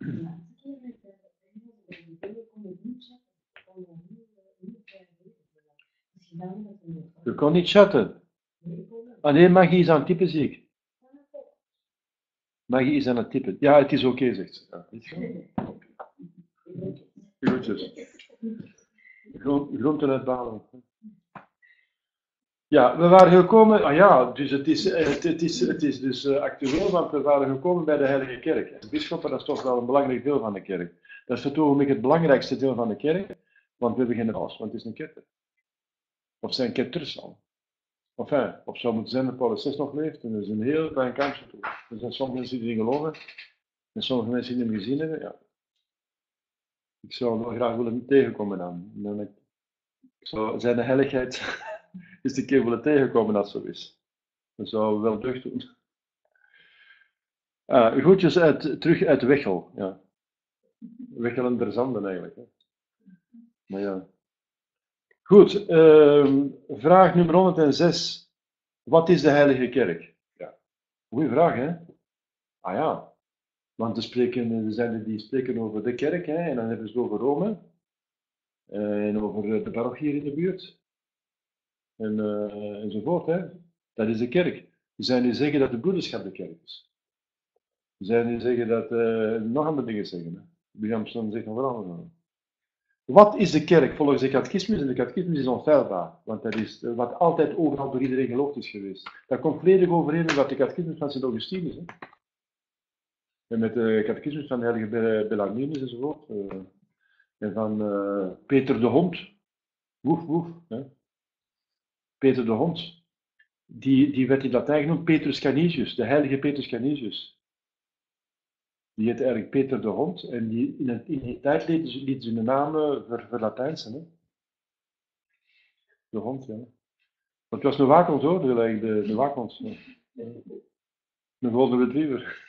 Je kon niet chatten. Ah nee, Maggie is aan het typen, zie ik. Maggie is aan het typen. Ja, het is oké, zegt ze. Ja, is groetjes. Groenten uitbalen. Ja, we waren gekomen, ah ja, dus het is dus actueel, want we waren gekomen bij de Heilige Kerk. En bisschoppen, dat is toch wel een belangrijk deel van de kerk. Dat is natuurlijk het belangrijkste deel van de kerk, want we hebben geen paus, want het is een ketter. Of zijn ketters al. Enfin, of zou moeten zijn dat Paulus VI nog leeft, en dat is een heel klein kansje toe. Er zijn sommige mensen die erin geloven, en sommige mensen die hem gezien hebben, ja. Ik zou hem wel graag willen tegenkomen dan. Ik zou zijn de heiligheid eens een keer willen tegenkomen dat zo is. Dat zou wel deugd doen. Groetjes terug uit Wechel. Ja. Wechelen der Zanden eigenlijk. Hè. Maar ja. Goed, vraag nummer 106. Wat is de Heilige Kerk? Ja. Goeie vraag, hè? Ah ja. Want er zijn die spreken over de kerk, hè, en dan hebben ze het over Rome. En over de parochie hier in de buurt. Enzovoort, hè. Dat is de kerk. Er zijn die zeggen dat de broederschap de kerk is. Er zijn die zeggen dat nog andere dingen zeggen. Hè. William zegt nog wel andere. Wat is de kerk volgens de catechismus? En de catechismus is onfeilbaar, want dat is wat altijd overal door iedereen geloofd is geweest. Dat komt volledig overeen met wat de catechismus van Sint Augustinus is. En met de catechismus van de heilige Bellarminus enzovoort. En van Peter de Hond. Woef, woef. Hè. Peter de Hond. Die werd in Latijn genoemd Petrus Canisius, de heilige Petrus Canisius. Die heette eigenlijk Peter de Hond. En in die tijd lieten ze de naam verlatijnsen. Hè. De hond, ja. Want het was een waakhond hoor, de waakhond. Ja. Een golden retriever.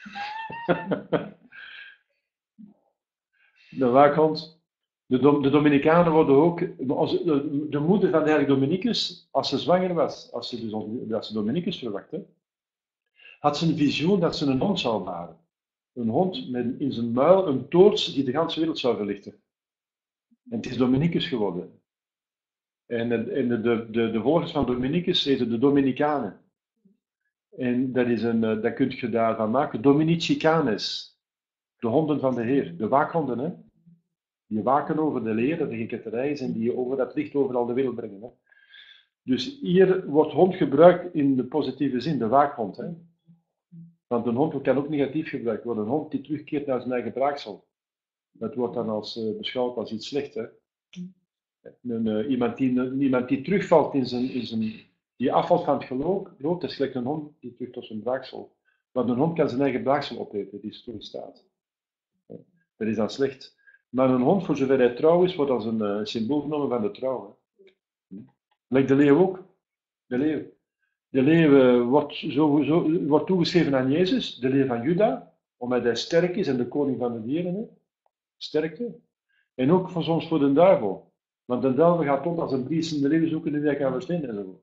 De waakhond. De Dominicanen worden ook, de moeder van de heilige Dominicus, als ze zwanger was, als ze Dominicus verwachtte, had ze een visioen dat ze een hond zou baren. Een hond met in zijn muil een toorts die de hele wereld zou verlichten. En het is Dominicus geworden. En de volgers van Dominicus heten de Dominicanen. En dat kun je daarvan maken. Dominicicanes. De honden van de Heer. De waakhonden, hè. Die waken over de leer, dat er geen ketterij is, en die over dat licht overal de wereld brengen. Hè. Dus hier wordt hond gebruikt in de positieve zin, de waakhond. Hè. Want een hond kan ook negatief gebruikt worden. Een hond die terugkeert naar zijn eigen braaksel. Dat wordt dan beschouwd als iets slechts. Hè. Iemand die terugvalt die afvalt van het geloof, dat is gelijk een hond die terug tot zijn braaksel. Want een hond kan zijn eigen braaksel opeten, die is in staat. Dat is dan slecht. Maar een hond, voor zover hij trouw is, wordt als een symbool genomen van de trouw. Lijkt de leeuw ook. De leeuw wordt toegeschreven aan Jezus, de leeuw van Juda, omdat hij sterk is en de koning van de dieren. Hè. Sterkte. En ook soms voor de duivel. Want de duivel gaat tot als een briesende leeuw zoeken die hij kan verslinden enzovoort.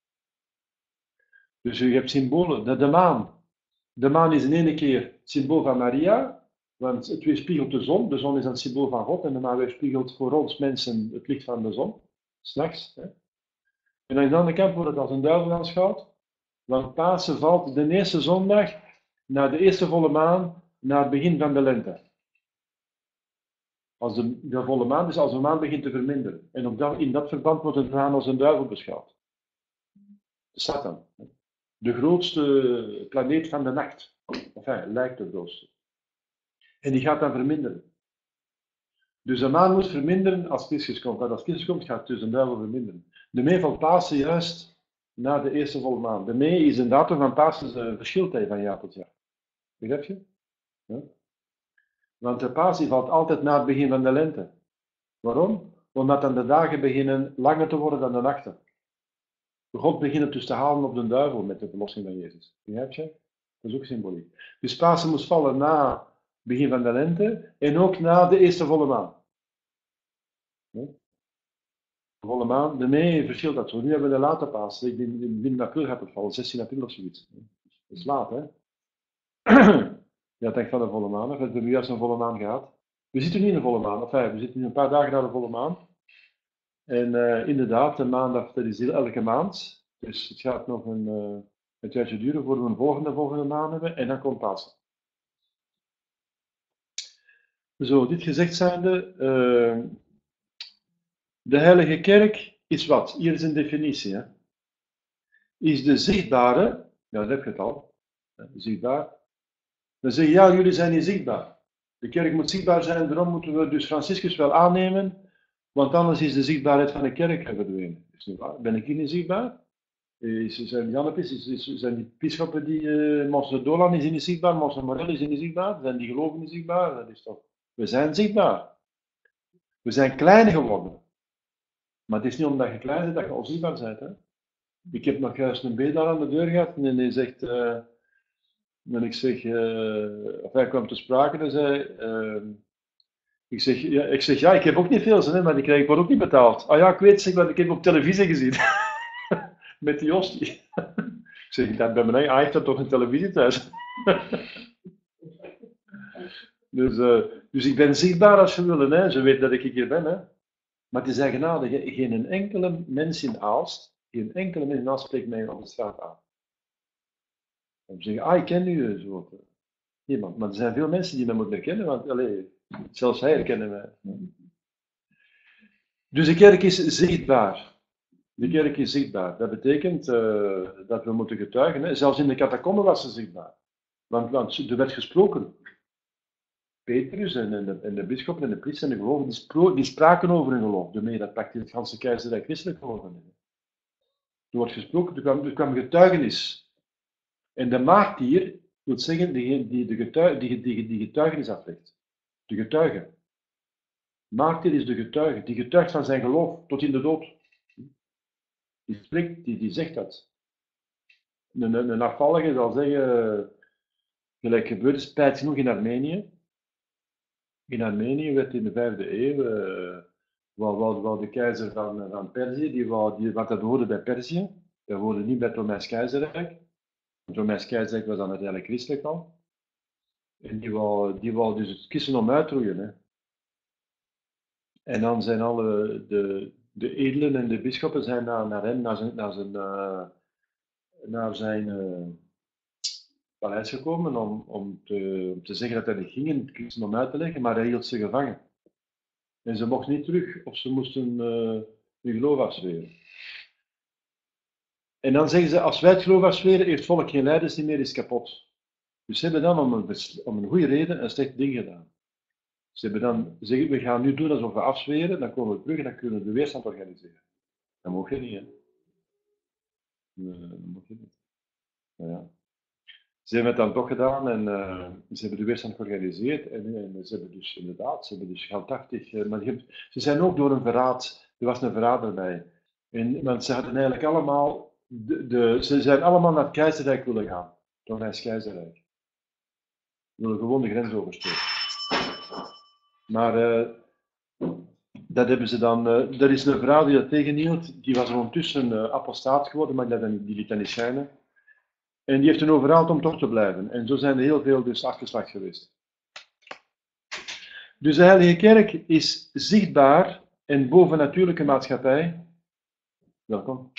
Dus je hebt symbolen. De maan. De maan is in ene keer het symbool van Maria, want het weerspiegelt de zon. De zon is een symbool van God en de maan weerspiegelt voor ons mensen het licht van de zon. 's Nachts. En aan de andere kant wordt het als een duivel aanschouwd, want Pasen valt de eerste zondag na de eerste volle maan, na het begin van de lente. Als de volle maan, dus als de maan begint te verminderen. En in dat verband wordt het maan als een duivel beschouwd. De Satan. De grootste planeet van de nacht. Enfin, lijkt de grootste. En die gaat dan verminderen. Dus de maan moet verminderen als Christus komt. Maar als Christus komt, gaat dus de duivel verminderen. De mee valt Pasen juist na de eerste volle maan. De mee is een datum van Pasen verschiltijd van jaar tot jaar. Begrijp je? Ja? Want de Pasen valt altijd na het begin van de lente. Waarom? Omdat dan de dagen beginnen langer te worden dan de nachten. God begint dus te halen op de duivel met de verlossing van Jezus. Begrijp je? Dat is ook symboliek. Dus Pasen moest vallen na het begin van de lente en ook na de eerste volle maan. De volle maan, de mee verschilt dat zo. Nu hebben we de late Pasen. Ik denk in april gaat het vallen, 16 april of zoiets. Dat is laat, hè? Ja, het hangt van de volle maan af. We hebben juist een volle maan gehad. We zitten nu in een volle maan. Enfin, we zitten nu een paar dagen na de volle maan. En inderdaad, de maandag, dat is elke maand. Dus het gaat nog een tijdje duren voor we een volgende maan hebben. En dan komt Pasen. Zo, dit gezegd zijnde, de Heilige Kerk is wat? Hier is een definitie. Hè? Is de zichtbare, ja, dat heb je het al, zichtbaar. Dan zeg je, ja, jullie zijn niet zichtbaar. De kerk moet zichtbaar zijn, daarom moeten we dus Franciscus wel aannemen, want anders is de zichtbaarheid van de kerk verdwenen. Is niet waar? Ben ik hier niet zichtbaar? Zijn Jannepis, zijn die bisschoppen die, Monsieur Dolan is niet zichtbaar, Monsieur Morel is niet zichtbaar, zijn die gelovigen niet zichtbaar? Dat is toch, we zijn zichtbaar. We zijn klein geworden. Maar het is niet omdat je klein bent dat je onzichtbaar bent. Hè? Ik heb nog juist een B daar aan de deur gehad en hij zegt, en ik zeg, of hij kwam te sprake en zei, ik zeg, ja, ik heb ook niet veel zin, maar ik word ook niet betaald. Ah ja, ik weet, zeg, want ik heb op televisie gezien. Met die hostie. Ik zeg, dat bij mij, heeft dat toch een televisie thuis. Dus ik ben zichtbaar als ze willen, hè. Ze weten dat ik hier ben, hè. Maar het is eigenaardig, geen enkele mens in Aalst, spreekt mij op de straat aan. En ze zeggen, ik ken u, zo. Niemand. Maar er zijn veel mensen die mij moeten herkennen, want zelfs hij herkennen mij. Dus de kerk is zichtbaar. De kerk is zichtbaar. Dat betekent dat we moeten getuigen. Hè. Zelfs in de catacomben was ze zichtbaar. Want er werd gesproken. Petrus en de bisschoppen en de priesters en de gelovigen, die spraken over hun geloof. Daarmee dat praktisch het ganse keizerrijk christelijk geworden is. Er wordt gesproken, er kwam getuigenis. En de martyr wil zeggen die getuigenis aflegt. De getuige. Martyr is de getuige, die getuigt van zijn geloof tot in de dood. Die spreekt, die zegt dat. Een afvallige zal zeggen, gelijk gebeurd is, spijt genoeg in Armenië. In Armenië werd in de 5e eeuw, wou de keizer van Perzië, want dat hoorde bij Perzië, dat hoorde niet bij het Romeins keizerrijk. Het Romeins keizerrijk was dan uiteindelijk christelijk al. En die wou dus het christendom uitroeien. Hè. En dan zijn alle de edelen en de bisschoppen zijn naar hem, naar zijn paleis gekomen om te zeggen dat hij niet ging het christendom uit te leggen, maar hij hield ze gevangen. En ze mochten niet terug, of ze moesten hun geloof afzweren. En dan zeggen ze, als wij het geloof afzweren, heeft het volk geen leiders meer, is kapot. Dus ze hebben dan om een goede reden een slecht ding gedaan. Ze hebben dan gezegd, we gaan nu doen alsof we afzweren, dan komen we terug en dan kunnen we de weerstand organiseren. Dat mag je niet, hè. Nee, dat mag je niet. Nou ja. Ze hebben het dan toch gedaan en ze hebben de weerstand georganiseerd en ze hebben dus inderdaad, geldachtig, maar ze zijn ook door een verraad, er was een verrader bij. Want ze hadden eigenlijk allemaal, ze zijn allemaal naar het keizerrijk willen gaan, het Romeinse keizerrijk. Ze willen gewoon de grens oversteken. Maar dat hebben ze dan, er is een vrouw die dat tegenhield, die was ondertussen apostaat geworden, maar die liet dat niet schijnen. En die heeft hen overhaald om toch te blijven. En zo zijn er heel veel dus afgeslacht geweest. Dus de Heilige Kerk is zichtbaar en bovennatuurlijke maatschappij. Welkom.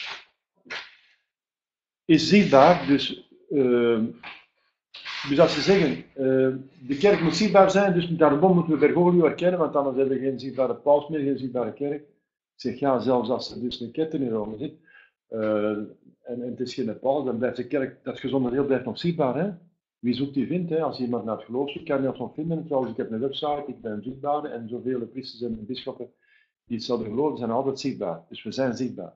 Is zichtbaar, dus als ze zeggen, de kerk moet zichtbaar zijn, dus daarom moeten we Bergoglio herkennen, want anders hebben we geen zichtbare paus meer, geen zichtbare kerk. Ik zeg, ja, zelfs als er dus een ketter in Rome zit, en het is geen paus, dan blijft de kerk, dat gezonde deel blijft nog zichtbaar. Hè? Wie zoekt die vindt, hè? Als iemand naar het geloof zoekt, kan je dat nog vinden. Trouwens, ik heb een website, ik ben zichtbaar, en zoveel priesters en bisschoppen die hetzelfde geloven, zijn altijd zichtbaar. Dus we zijn zichtbaar.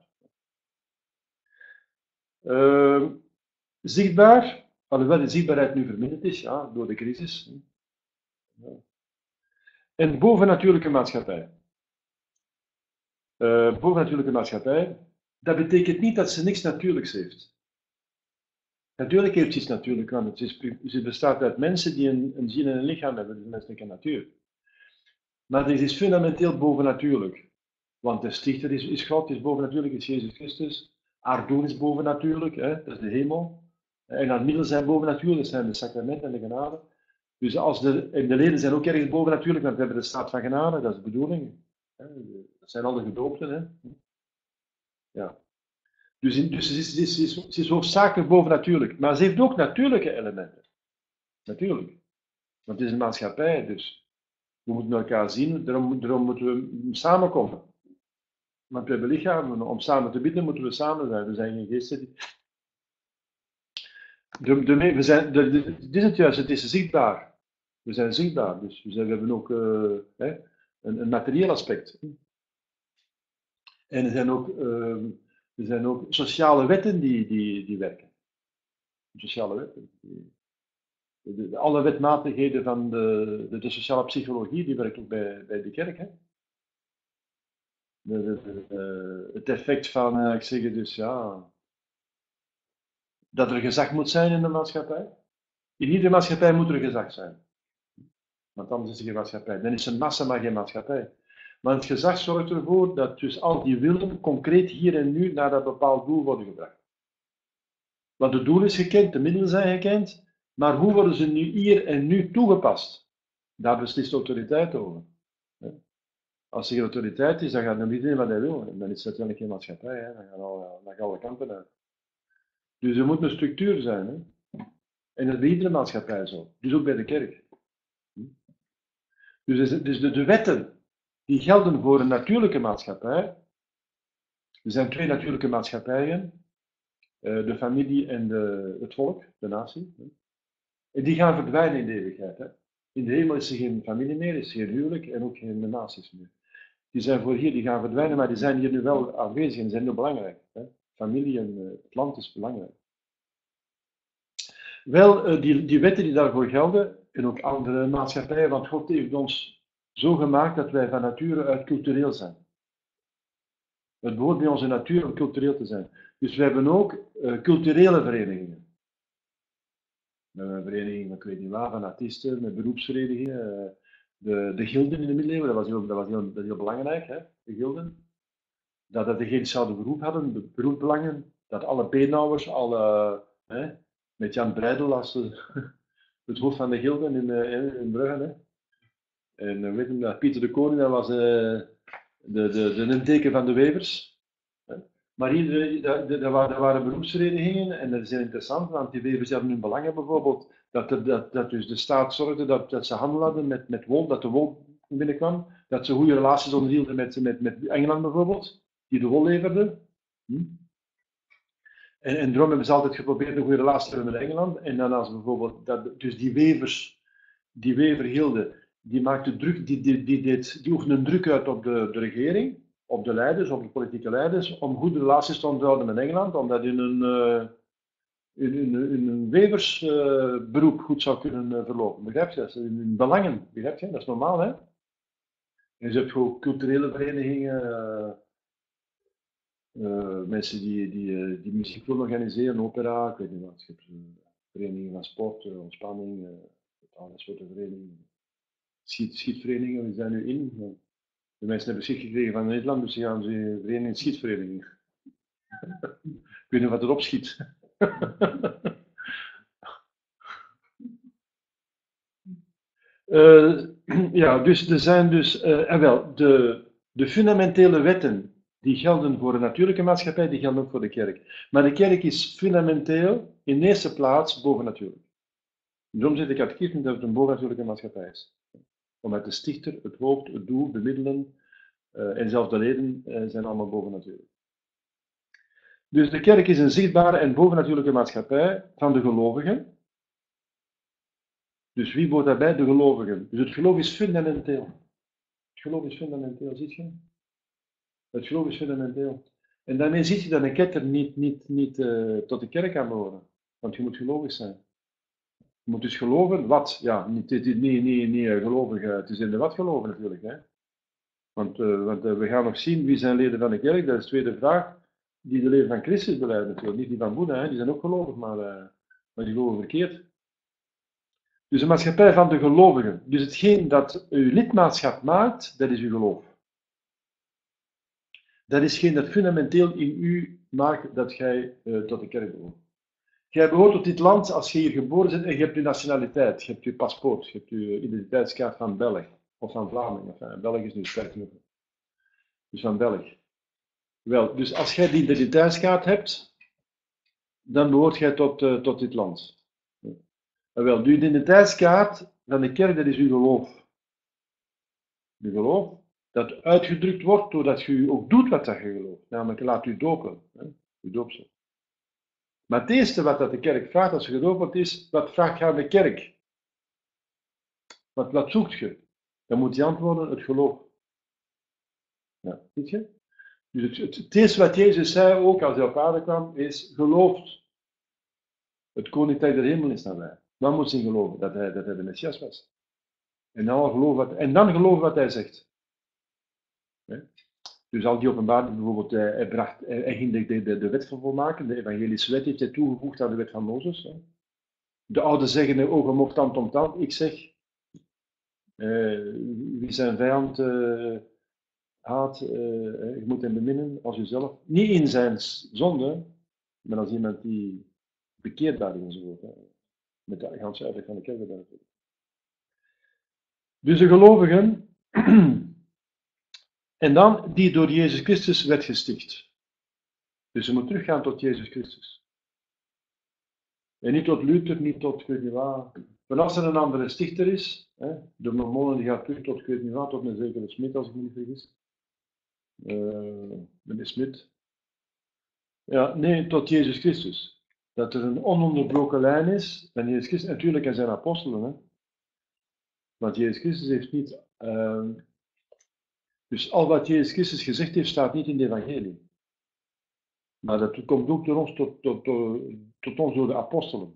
Zichtbaar, alhoewel de zichtbaarheid nu verminderd is, ja, door de crisis. Ja. En bovennatuurlijke maatschappij. Bovennatuurlijke maatschappij, dat betekent niet dat ze niks natuurlijks heeft. Natuurlijk heeft ze iets natuurlijk, want ze bestaat uit mensen die een ziel en een lichaam hebben, de menselijke natuur. Maar dit is fundamenteel bovennatuurlijk. Want de stichter is God, is bovennatuurlijk, is Jezus Christus. Haar doen is bovennatuurlijk, hè, dat is de hemel. En haar middelen zijn bovennatuurlijk, dat zijn de sacramenten en de genade. Dus en de leden zijn ook ergens boven natuurlijk, want we hebben de staat van genade, dat is de bedoeling. Dat zijn al de gedoopten. Hè? Ja. Dus ze is hoofdzakelijk bovennatuurlijk. Maar ze heeft ook natuurlijke elementen. Natuurlijk. Want het is een maatschappij, dus we moeten elkaar zien, daarom moeten we samenkomen. Want we hebben lichamen, om samen te bidden moeten we samen zijn. We zijn geen geesten die... Dit is het juist, het is zichtbaar. We zijn zichtbaar, dus we hebben ook een materieel aspect. En er zijn ook sociale wetten die werken. Sociale wetten. Alle wetmatigheden van de sociale psychologie, die werken ook bij de kerk. Hè? Het effect van, ik zeg het dus, ja, dat er gezag moet zijn in de maatschappij. In iedere maatschappij moet er gezag zijn. Want anders is er geen maatschappij. Dan is een massa maar geen maatschappij. Maar het gezag zorgt ervoor dat dus al die willen concreet hier en nu naar dat bepaald doel worden gebracht. Want het doel is gekend, de middelen zijn gekend, maar hoe worden ze nu hier en nu toegepast? Daar beslist de autoriteit over. Als er geen autoriteit is, dan gaat dan iedereen wat hij wil. En dan is het uiteindelijk geen maatschappij. Hè. Dan gaan alle kanten uit. Dus er moet een structuur zijn. Hè. En dat is bij iedere maatschappij zo. Dus ook bij de kerk. Dus de wetten die gelden voor een natuurlijke maatschappij. Er zijn twee natuurlijke maatschappijen. De familie en het volk, de natie. En die gaan verdwijnen in de eeuwigheid. Hè. In de hemel is er geen familie meer, is er geen huwelijk en ook geen naties meer. Die zijn voor hier, die gaan verdwijnen, maar die zijn hier nu wel aanwezig en zijn heel belangrijk. Hè. Familie en het land is belangrijk. Wel, die wetten die daarvoor gelden, en ook andere maatschappijen, want God heeft ons zo gemaakt dat wij van nature uit cultureel zijn. Het behoort bij onze natuur om cultureel te zijn. Dus we hebben ook culturele verenigingen. We hebben een vereniging, ik weet niet waar, van artiesten, met beroepsverenigingen. De gilden in de middeleeuwen, dat was heel belangrijk, hè? De gilden. Dat degenen hetzelfde beroep hadden, de beroepsbelangen. Dat alle beenhouwers, met Jan Breidel als het hoofd van de gilden in Brugge. Hè? En weet je, Pieter de Koning, dat was de teken van de wevers. Maar er waren beroepsverenigingen en dat is heel interessant, want die wevers hadden hun belangen bijvoorbeeld, dat dus de staat zorgde dat ze handel hadden met wol, dat de wol binnenkwam, dat ze goede relaties onderhielden met Engeland bijvoorbeeld, die de wol leverde. En daarom hebben ze altijd geprobeerd een goede relatie te hebben met Engeland. En dan als bijvoorbeeld, dus die wevergilde, die maakte druk, die oefende druk uit op de regering, op de leiders, op de politieke leiders, om goede relaties te onderhouden met Engeland, omdat in een weversberoep goed zou kunnen verlopen. Begrijp je? Dat is in hun belangen, begrijp je? Dat is normaal, hè? En je hebt gewoon culturele verenigingen, mensen die muziek willen organiseren, opera, ik weet niet wat. Je hebt verenigingen van sport, ontspanning, alle soorten verenigingen. Schietverenigingen, we zijn nu in. De mensen hebben schik gekregen van Nederland, dus ze gaan ze vereniging schietvereniging. Ik weet niet wat erop schiet. Ja, dus er zijn dus, de fundamentele wetten die gelden voor de natuurlijke maatschappij, die gelden ook voor de kerk. Maar de kerk is fundamenteel in de eerste plaats bovennatuurlijk. Daarom zit de catechisme dat het een bovennatuurlijke maatschappij is. Omdat de stichter, het hoofd, het doel, de middelen en zelfs de leden zijn allemaal bovennatuurlijk. Dus de kerk is een zichtbare en bovennatuurlijke maatschappij van de gelovigen. Dus wie hoort daarbij? De gelovigen. Dus het geloof is fundamenteel. Het geloof is fundamenteel, zie je? Het geloof is fundamenteel. En daarmee zie je dat een ketter niet tot de kerk kan behoren. Want je moet gelovig zijn. Je moet dus geloven wat? Ja, niet gelovig, het is in de wat geloven natuurlijk. Hè? Want we gaan nog zien wie zijn leden van de kerk, dat is de tweede vraag. Die de leden van Christus beleiden natuurlijk, niet die van Boeddha, hè? Die zijn ook gelovig, maar die geloven verkeerd. Dus een maatschappij van de gelovigen. Dus hetgeen dat uw lidmaatschap maakt, dat is uw geloof. Dat is geen dat fundamenteel in u maakt dat gij tot de kerk behoort. Jij behoort tot dit land als je hier geboren bent en je hebt je nationaliteit, je hebt je paspoort, je hebt je identiteitskaart van België of van Vlaanderen. Enfin, België is nu sterk genoeg. Dus van België. Wel, dus als jij die identiteitskaart hebt, dan behoort jij tot dit land. Wel, de identiteitskaart van de kerk, dat is uw geloof. Uw geloof, dat uitgedrukt wordt doordat je ook doet wat dat je gelooft. Namelijk, laat u dopen. Uw doopsel. Maar het eerste wat dat de kerk vraagt als je gedoopt wordt, is, wat vraagt je aan de kerk? Wat zoekt je? Dan moet je antwoorden, het geloof. Ja, weet je? Dus het eerste wat Jezus zei, ook als hij op aarde kwam, is, gelooft. Het koninkrijk der hemel is nabij. Dan moet je geloven dat hij de Messias was. En dan geloven wat hij zegt. Dus al die openbaring, bijvoorbeeld, hij ging de wet volmaken, de evangelische wet heeft hij toegevoegd aan de wet van Mozes. De ouderen zeggen, ogen mocht tand om tand. Ik zeg, wie zijn vijand haat, je moet hem beminnen als jezelf. Niet in zijn zonde, maar als iemand die bekeerbaar is enzovoort. Met de ganse uitleg van de kerk. Dus de gelovigen, en dan die door Jezus Christus werd gesticht. Dus je moet teruggaan tot Jezus Christus. En niet tot Luther, niet tot ik weet niet waar. Maar als er een andere stichter is, de Mormonen die gaat terug tot ik weet niet waar, tot een zekere Smit, als ik me niet vergis. Meneer Smit. Ja, nee, tot Jezus Christus. Dat er een ononderbroken lijn is van Jezus Christus, natuurlijk en zijn apostelen. Hè. Want Jezus Christus heeft niet... dus al wat Jezus Christus gezegd heeft, staat niet in de evangelie. Maar dat komt ook door ons, tot ons door de apostelen.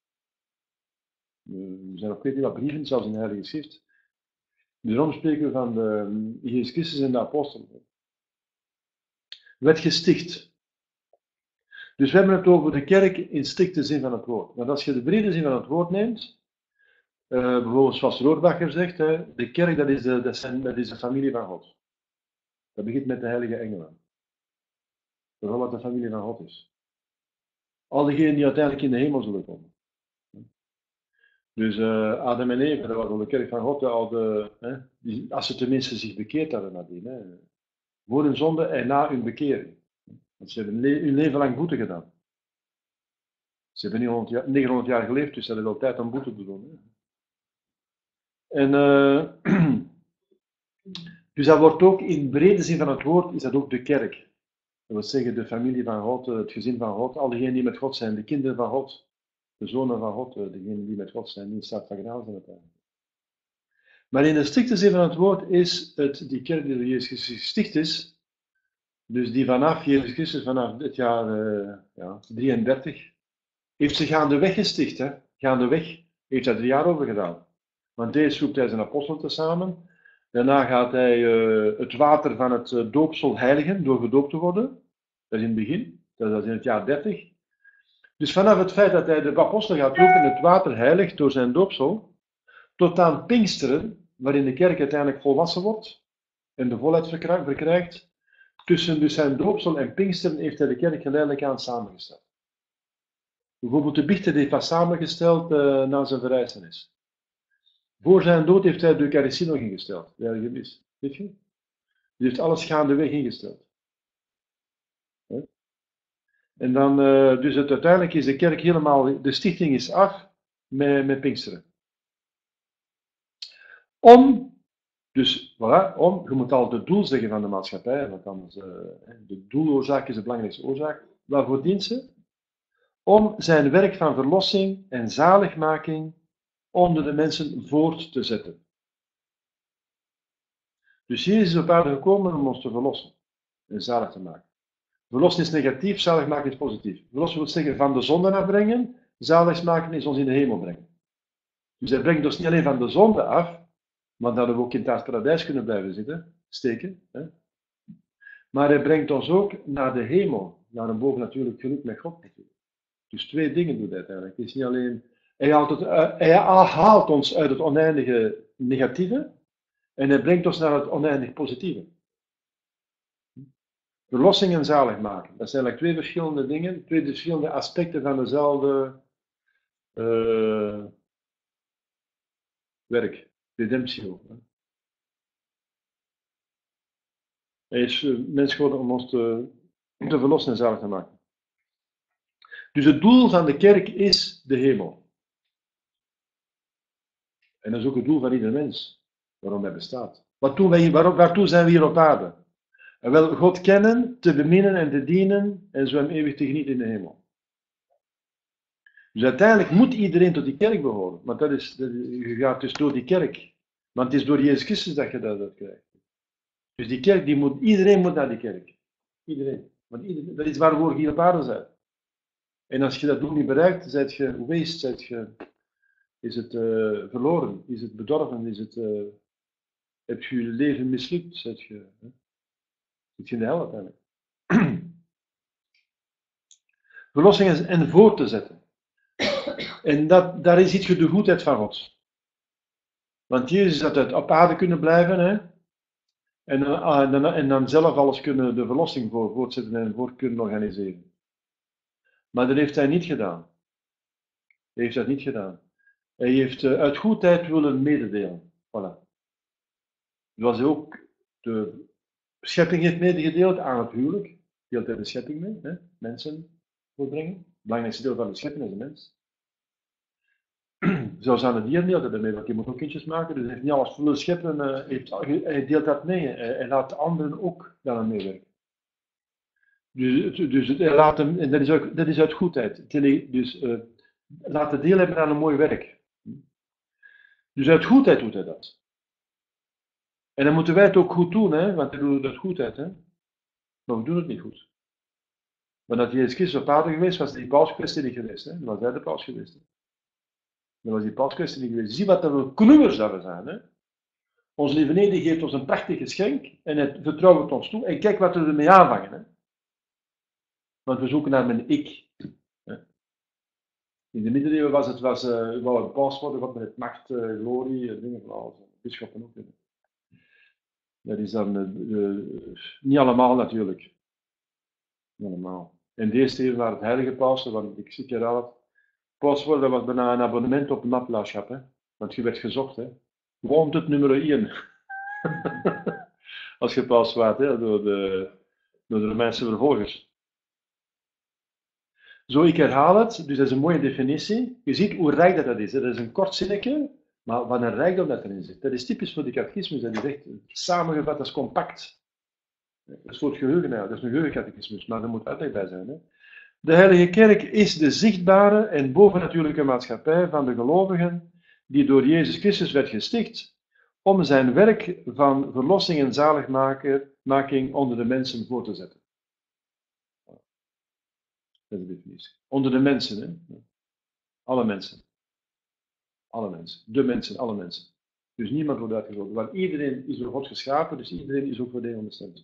Er zijn ook weet niet wat brieven, zelfs in de Heilige Schrift. Dus daarom spreken we van Jezus Christus en de apostelen. Werd gesticht. Dus we hebben het over de kerk in strikte zin van het woord. Maar als je de brede zin van het woord neemt, bijvoorbeeld zoals Roorbacher zegt, de kerk dat is de familie van God. Dat begint met de heilige engelen. Dat is wat de familie van God is. Al diegenen die uiteindelijk in de hemel zullen komen. Dus Adam en Eva, dat was al de kerk van God, als ze tenminste zich bekeerd hadden nadien. Voor hun zonde en na hun bekering. Want ze hebben hun leven lang boete gedaan. Ze hebben 900 jaar geleefd, dus ze hadden wel tijd om boete te doen. En dus dat wordt ook in brede zin van het woord, is dat ook de kerk. Dat wil zeggen de familie van God, het gezin van God, al diegenen die met God zijn, de kinderen van God, de zonen van God, degenen die met God zijn, die in staat van genade zijn uiteindelijk. Maar in de strikte zin van het woord is het die kerk die door Jezus Christus gesticht is, dus die vanaf Jezus Christus, vanaf het jaar 33, heeft ze gaandeweg gesticht. Hè? Gaandeweg heeft hij 3 jaar over gedaan. Want deze roept hij zijn apostelen tezamen. Daarna gaat hij het water van het doopsel heiligen door gedoopt te worden. Dat is in het begin, dat is in het jaar 30. Dus vanaf het feit dat hij de apostelen gaat roepen het water heiligt door zijn doopsel, tot aan Pinksteren, waarin de kerk uiteindelijk volwassen wordt en de volheid verkrijgt, tussen dus zijn doopsel en Pinksteren heeft hij de kerk geleidelijk aan samengesteld. Bijvoorbeeld de biechten heeft hij samengesteld na zijn verrijzenis. Voor zijn dood heeft hij de Eucharistie nog ingesteld, de heilige mis. Weet je? Hij heeft alles gaandeweg ingesteld. En dan, dus uiteindelijk is de kerk helemaal, de stichting is af met Pinksteren. Dus voilà, je moet al het doel zeggen van de maatschappij, want anders, de doeloorzaak is de belangrijkste oorzaak. Waarvoor dient ze? Om zijn werk van verlossing en zaligmaking onder de mensen voort te zetten. Dus Jezus is op aarde gekomen om ons te verlossen en zalig te maken. Verlossen is negatief, zalig maken is positief. Verlossen wil zeggen van de zonde afbrengen, zalig maken is ons in de hemel brengen. Dus hij brengt ons niet alleen van de zonde af, maar dat we ook in het paradijs kunnen blijven steken. Hè? Maar hij brengt ons ook naar de hemel, naar een bovennatuurlijk geluk met God natuurlijk. Dus 2 dingen doet hij uiteindelijk. Het is niet alleen, hij haalt ons uit het oneindige negatieve en hij brengt ons naar het oneindig positieve. Verlossing en zaligmaking. Dat zijn eigenlijk twee verschillende dingen, twee verschillende aspecten van dezelfde werk. Redemptio. Hij is mens geworden om ons te verlossen en zalig te maken. Dus het doel van de kerk is de hemel. En dat is ook het doel van ieder mens, waarom hij bestaat. Waartoe zijn we hier op aarde? En wel God kennen, te beminnen en te dienen en zo hem eeuwig te genieten in de hemel. Dus uiteindelijk moet iedereen tot die kerk behoren. Want je gaat dus door die kerk. Want het is door Jezus Christus dat je dat krijgt. Dus die kerk, iedereen moet naar die kerk. Iedereen. Want dat is waarvoor je hier op aarde bent. En als je dat doel niet bereikt, is het verloren, is het bedorven, heb je je leven mislukt, zit je in de hel uiteindelijk. Verlossing is en voor te zetten. En daar is iets de goedheid van God. Want Jezus had het op aarde kunnen blijven, hè? En dan zelf alles kunnen, de verlossing voortzetten en voor kunnen organiseren. Maar dat heeft hij niet gedaan. Hij heeft dat niet gedaan. Hij heeft uit goedheid willen mededelen. Voilà. Zoals hij ook de schepping heeft medegedeeld aan het huwelijk. Deelt hij de schepping mee, hè? Mensen voorbrengen. Het belangrijkste deel van de schepping is de mens. Zoals aan de dieren deelt hij daarmee, want die moet ook kindjes maken. Dus hij heeft niet alles willen scheppen, hij deelt dat mee. Hij laat de anderen ook daaraan meewerken. Dus hij laat hem, en dat is uit goedheid. Dus laten deel hebben aan een mooi werk. Dus uit goedheid doet hij dat. En dan moeten wij het ook goed doen, hè? Want hij doet het uit goedheid. Hè? Maar we doen het niet goed. Want als Jezus Christus op aarde geweest was, die pauskwestie niet geweest. Hè? Dan was hij de paus geweest. Hè? Dan was die pauskwestie niet geweest. Zie wat we knoeiers zouden zijn. Hè? Onze lieve Heer geeft ons een prachtig geschenk en het vertrouwt ons toe. En kijk wat we ermee aanvangen. Hè? Want we zoeken naar mijn ik. Hè? In de middeleeuwen was het wel een paus worden, wat met macht, glorie, dingen van alles. Bisschoppen ook. Hè? Dat is dan niet allemaal natuurlijk. Niet allemaal. En deze eeuw waren het heilige pausen, want ik zie het al. Paus worden was bijna een abonnement op een naplaatschap, hè? Want je werd gezocht, hè? Wanted nummer 1. Als je paus werd, hè? Door de Romeinse vervolgers. Zo, ik herhaal het, dus dat is een mooie definitie. Je ziet hoe rijk dat is. Hè? Dat is een kort zinnetje, maar wat een rijkdom dat erin zit. Dat is typisch voor de catechismus, dat is echt samengevat, dat is compact. Dat is voor het geheugen, dat is een geheugencatechismus, maar er moet uitleg bij zijn. Hè? De Heilige Kerk is de zichtbare en bovennatuurlijke maatschappij van de gelovigen die door Jezus Christus werd gesticht om zijn werk van verlossing en zaligmaking onder de mensen voor te zetten. Dat is de definitie. Onder de mensen, hè? Alle mensen. Alle mensen. De mensen, alle mensen. Dus niemand wordt uitgesloten. Want iedereen is door God geschapen, dus iedereen is ook voor de onderstemd.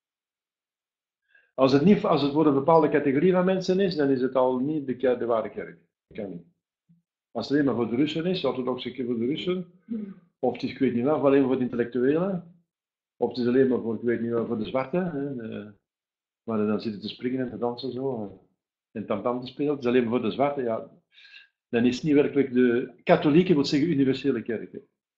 Als het voor een bepaalde categorie van mensen is, dan is het al niet de ware kerk. Dat kan niet. Als het alleen maar voor de Russen is, orthodoxe voor de Russen, of het is, ik weet niet wel, alleen voor de intellectuelen, of het is alleen maar voor, ik weet niet wel, voor de zwarte, maar dan zitten te springen en te dansen zo, en tamtam te spelen, het is alleen maar voor de zwarte, ja, dan is het niet werkelijk de katholieke, wil zeggen universele kerk. Hè.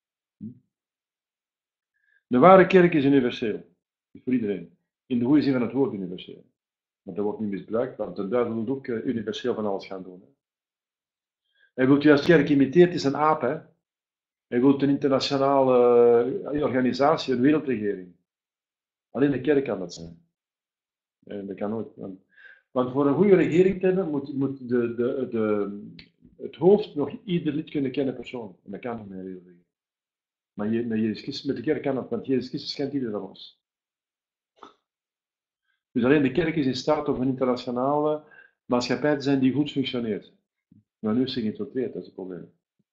De ware kerk is universeel, is voor iedereen. In de goede zin van het woord universeel. Maar dat wordt niet misbruikt, want de duivel wil ook universeel van alles gaan doen. Hè. Hij wil juist kerk imiteert, is een aap. Hè. Hij wil een internationale organisatie, een wereldregering. Alleen de kerk kan dat zijn. En dat kan nooit. Want voor een goede regering te hebben, moet het hoofd nog ieder lid kunnen kennen persoonlijk. En dat kan niet meer heel veel. Maar met de kerk kan dat, want Jezus Christus kent ieder van ons. Dus alleen de kerk is in staat om een internationale maatschappij te zijn die goed functioneert. Maar nu is ze geïnfiltreerd, dat is het probleem.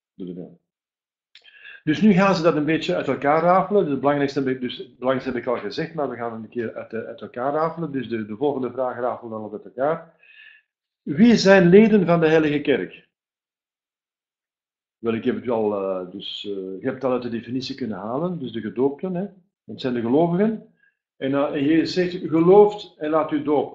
Dus nu gaan ze dat een beetje uit elkaar rafelen. Het belangrijkste heb ik al gezegd, maar we gaan het een keer uit elkaar rafelen. Dus de volgende vraag rafelen dan uit elkaar. Wie zijn leden van de Heilige Kerk? Wel, ik heb het al, je hebt het al uit de definitie kunnen halen, dus de gedoopten, hè? Dat zijn de gelovigen. En Jezus zegt, gelooft en laat u dopen.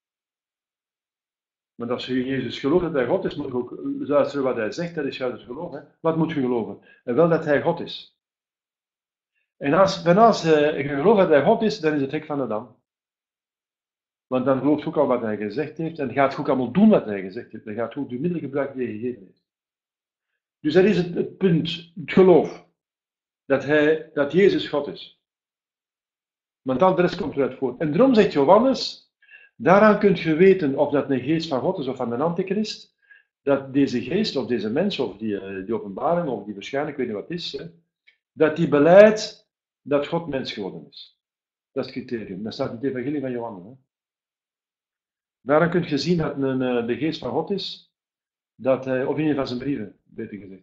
Maar als je in Jezus gelooft dat hij God is, moet je ook luisteren wat hij zegt, dat is juist het geloof. Hè? Wat moet je geloven? En wel dat hij God is. En als je gelooft dat hij God is, dan is het hek van de dam. Want dan gelooft je ook al wat hij gezegd heeft, en gaat je ook allemaal doen wat hij gezegd heeft. Dan gaat je ook de middelen gebruiken die hij gegeven heeft. Dus dat is het punt, het geloof. Dat Jezus God is. Want al de rest komt eruit voort. En daarom zegt Johannes, daaraan kun je weten of dat een geest van God is of van een antichrist, dat deze geest of deze mens of die openbaring of die waarschijnlijk, ik weet niet wat het is, hè, dat die beleidt dat God mens geworden is. Dat is het criterium. Dat staat in het evangelie van Johannes. Hè. Daaraan kun je zien dat de geest van God is, dat hij, of in een van zijn brieven, beter gezegd.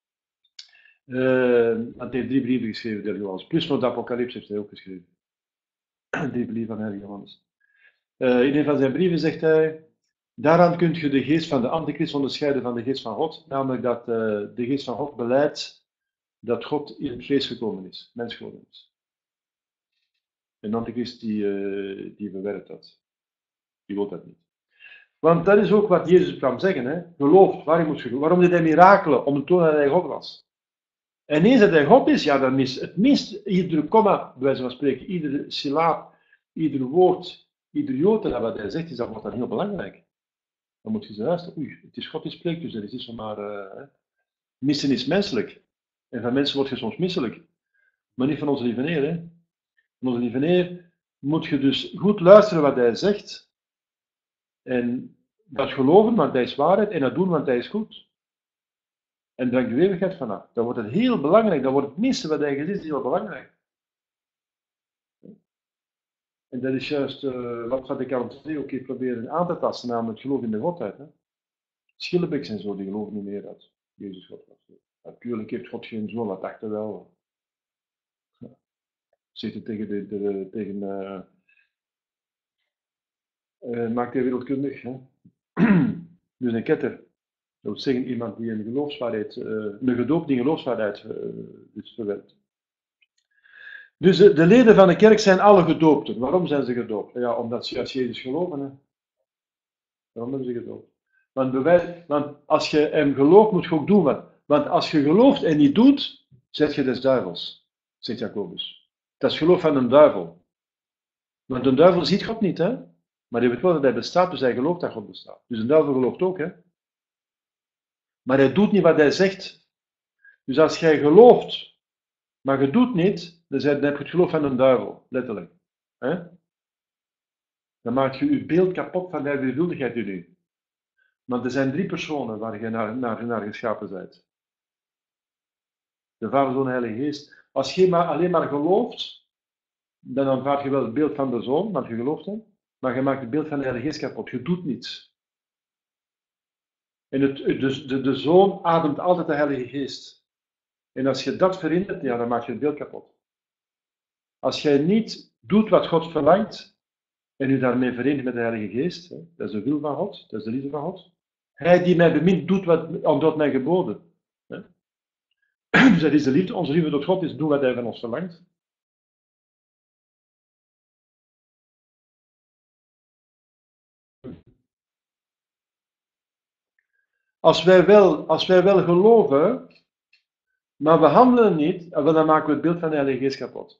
Want hij heeft 3 brieven geschreven, de Johannes. Plus nog de Apocalypse heeft hij ook geschreven. 3 brieven van Heilige Johannes. In een van zijn brieven zegt hij, daaraan kun je de geest van de antichrist onderscheiden van de geest van God, namelijk dat de geest van God beleidt dat God in het vlees gekomen is, mens geworden is. En de antichrist die verwerpt dat. Die wil dat niet. Want dat is ook wat Jezus kwam zeggen, hè. Geloof, waarom deed hij mirakelen? Om te tonen dat hij God was. En eens dat hij God is, ja, dan is het minst iedere komma, bij wijze van spreken, iedere syllaab, ieder woord, ieder jota wat hij zegt, dat wordt dan heel belangrijk. Dan moet je zeggen, luisteren, oei, het is God die spreekt, dus dat is niet zomaar... missen is menselijk. En van mensen word je soms misselijk. Maar niet van onze lieve Heer, hè. Van onze lieve Heer moet je dus goed luisteren wat hij zegt. En dat geloven, want hij is waarheid, en dat doen, want hij is goed. En drank de eeuwigheid vanaf. Dan wordt het heel belangrijk, dan wordt het minste wat hij gezegd is heel belangrijk. En dat is juist wat ik aan het ook keer proberen aan te tasten, namelijk het geloof in de Godheid. Hè. Schillebeks en zo, die geloven niet meer dat Jezus God was. Natuurlijk heeft God geen zoon, dat dachten wel. Zegt het tegen maakt hij wereldkundig. Hè. Dus een ketter. Dat wil zeggen iemand die een geloofswaarheid, een gedoopt die geloofswaarheid verwerpt. Dus de leden van de kerk zijn alle gedoopten. Waarom zijn ze gedoopt? Ja, omdat ze juist Jezus geloven. Hè. Waarom hebben ze gedoopt? Want als je hem gelooft, moet je ook doen wat. Want als je gelooft en niet doet, zet je des duivels, zegt Jacobus. Dat is geloof van een duivel. Want een duivel ziet God niet, hè? Maar hij weet wel dat hij bestaat, dus hij gelooft dat God bestaat. Dus een duivel gelooft ook, hè? Maar hij doet niet wat hij zegt. Dus als jij gelooft, maar je doet niet, dan heb je het geloof van een duivel, letterlijk. Hè? Dan maak je je beeld kapot van de eeuwigheid in u. Want er zijn 3 personen waar je naar geschapen bent. De Vader, Zoon en Heilige Geest. Als je alleen maar gelooft, dan aanvaard je wel het beeld van de Zoon, want je gelooft hem, maar je maakt het beeld van de Heilige Geest kapot. Je doet niets. En de Zoon ademt altijd de Heilige Geest. En als je dat verhindert, ja, dan maak je het beeld kapot. Als jij niet doet wat God verlangt, en u daarmee verenigt met de Heilige Geest, hè, dat is de wil van God, dat is de liefde van God. Hij die mij bemint, doet wat mij geboden. Hè. Dus dat is de liefde. Onze liefde tot God is doen wat hij van ons verlangt. Als wij wel geloven, maar we handelen niet, dan maken we het beeld van de Heilige Geest kapot.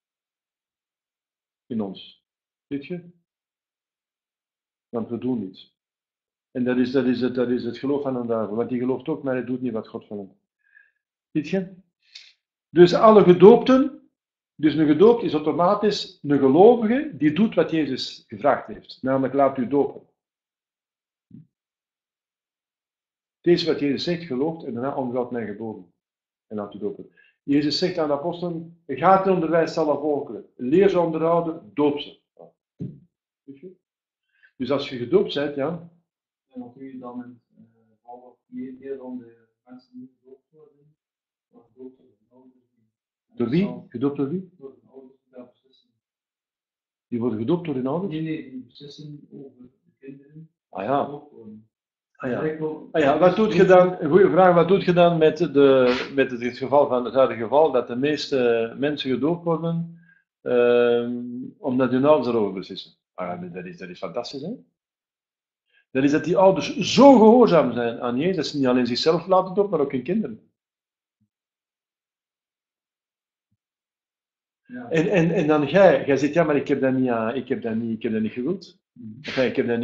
In ons. Weet je? Want we doen niets. En dat is het geloof van een duivel. Want die gelooft ook, maar hij doet niet wat God verlangt. Weet je? Dus alle gedoopten, dus een gedoopt is automatisch een gelovige die doet wat Jezus gevraagd heeft. Namelijk, laat u dopen. Het is wat Jezus zegt, gelooft en daarna onderhoudt mijn geboden. En laat u dopen. Jezus zegt aan de apostelen, ga het onderwijs alle volkeren. Leer ze onderhouden, doop ze. Weet je? Dus als je gedoopt bent, ja. En wat doe je dan met alle 4 deel van de mensen die gedoopt worden? Door wie? Gedoopt door wie? Door hun ouders die daar beslissen. Die worden gedoopt door hun ouders? Nee, die beslissen over de kinderen. Ah ja. Ah ja, wat doet je dan, een goede vraag, wat doet je dan met het geval van het huidige geval, dat de meeste mensen gedoopt worden omdat hun ouders erover beslissen. Dat is fantastisch, hè? Dat is dat die ouders zo gehoorzaam zijn aan Jezus, dat ze niet alleen zichzelf laten dopen, maar ook hun kinderen. Ja. En dan jij zegt, ja, maar ik heb dat niet gewild. Enfin, ik heb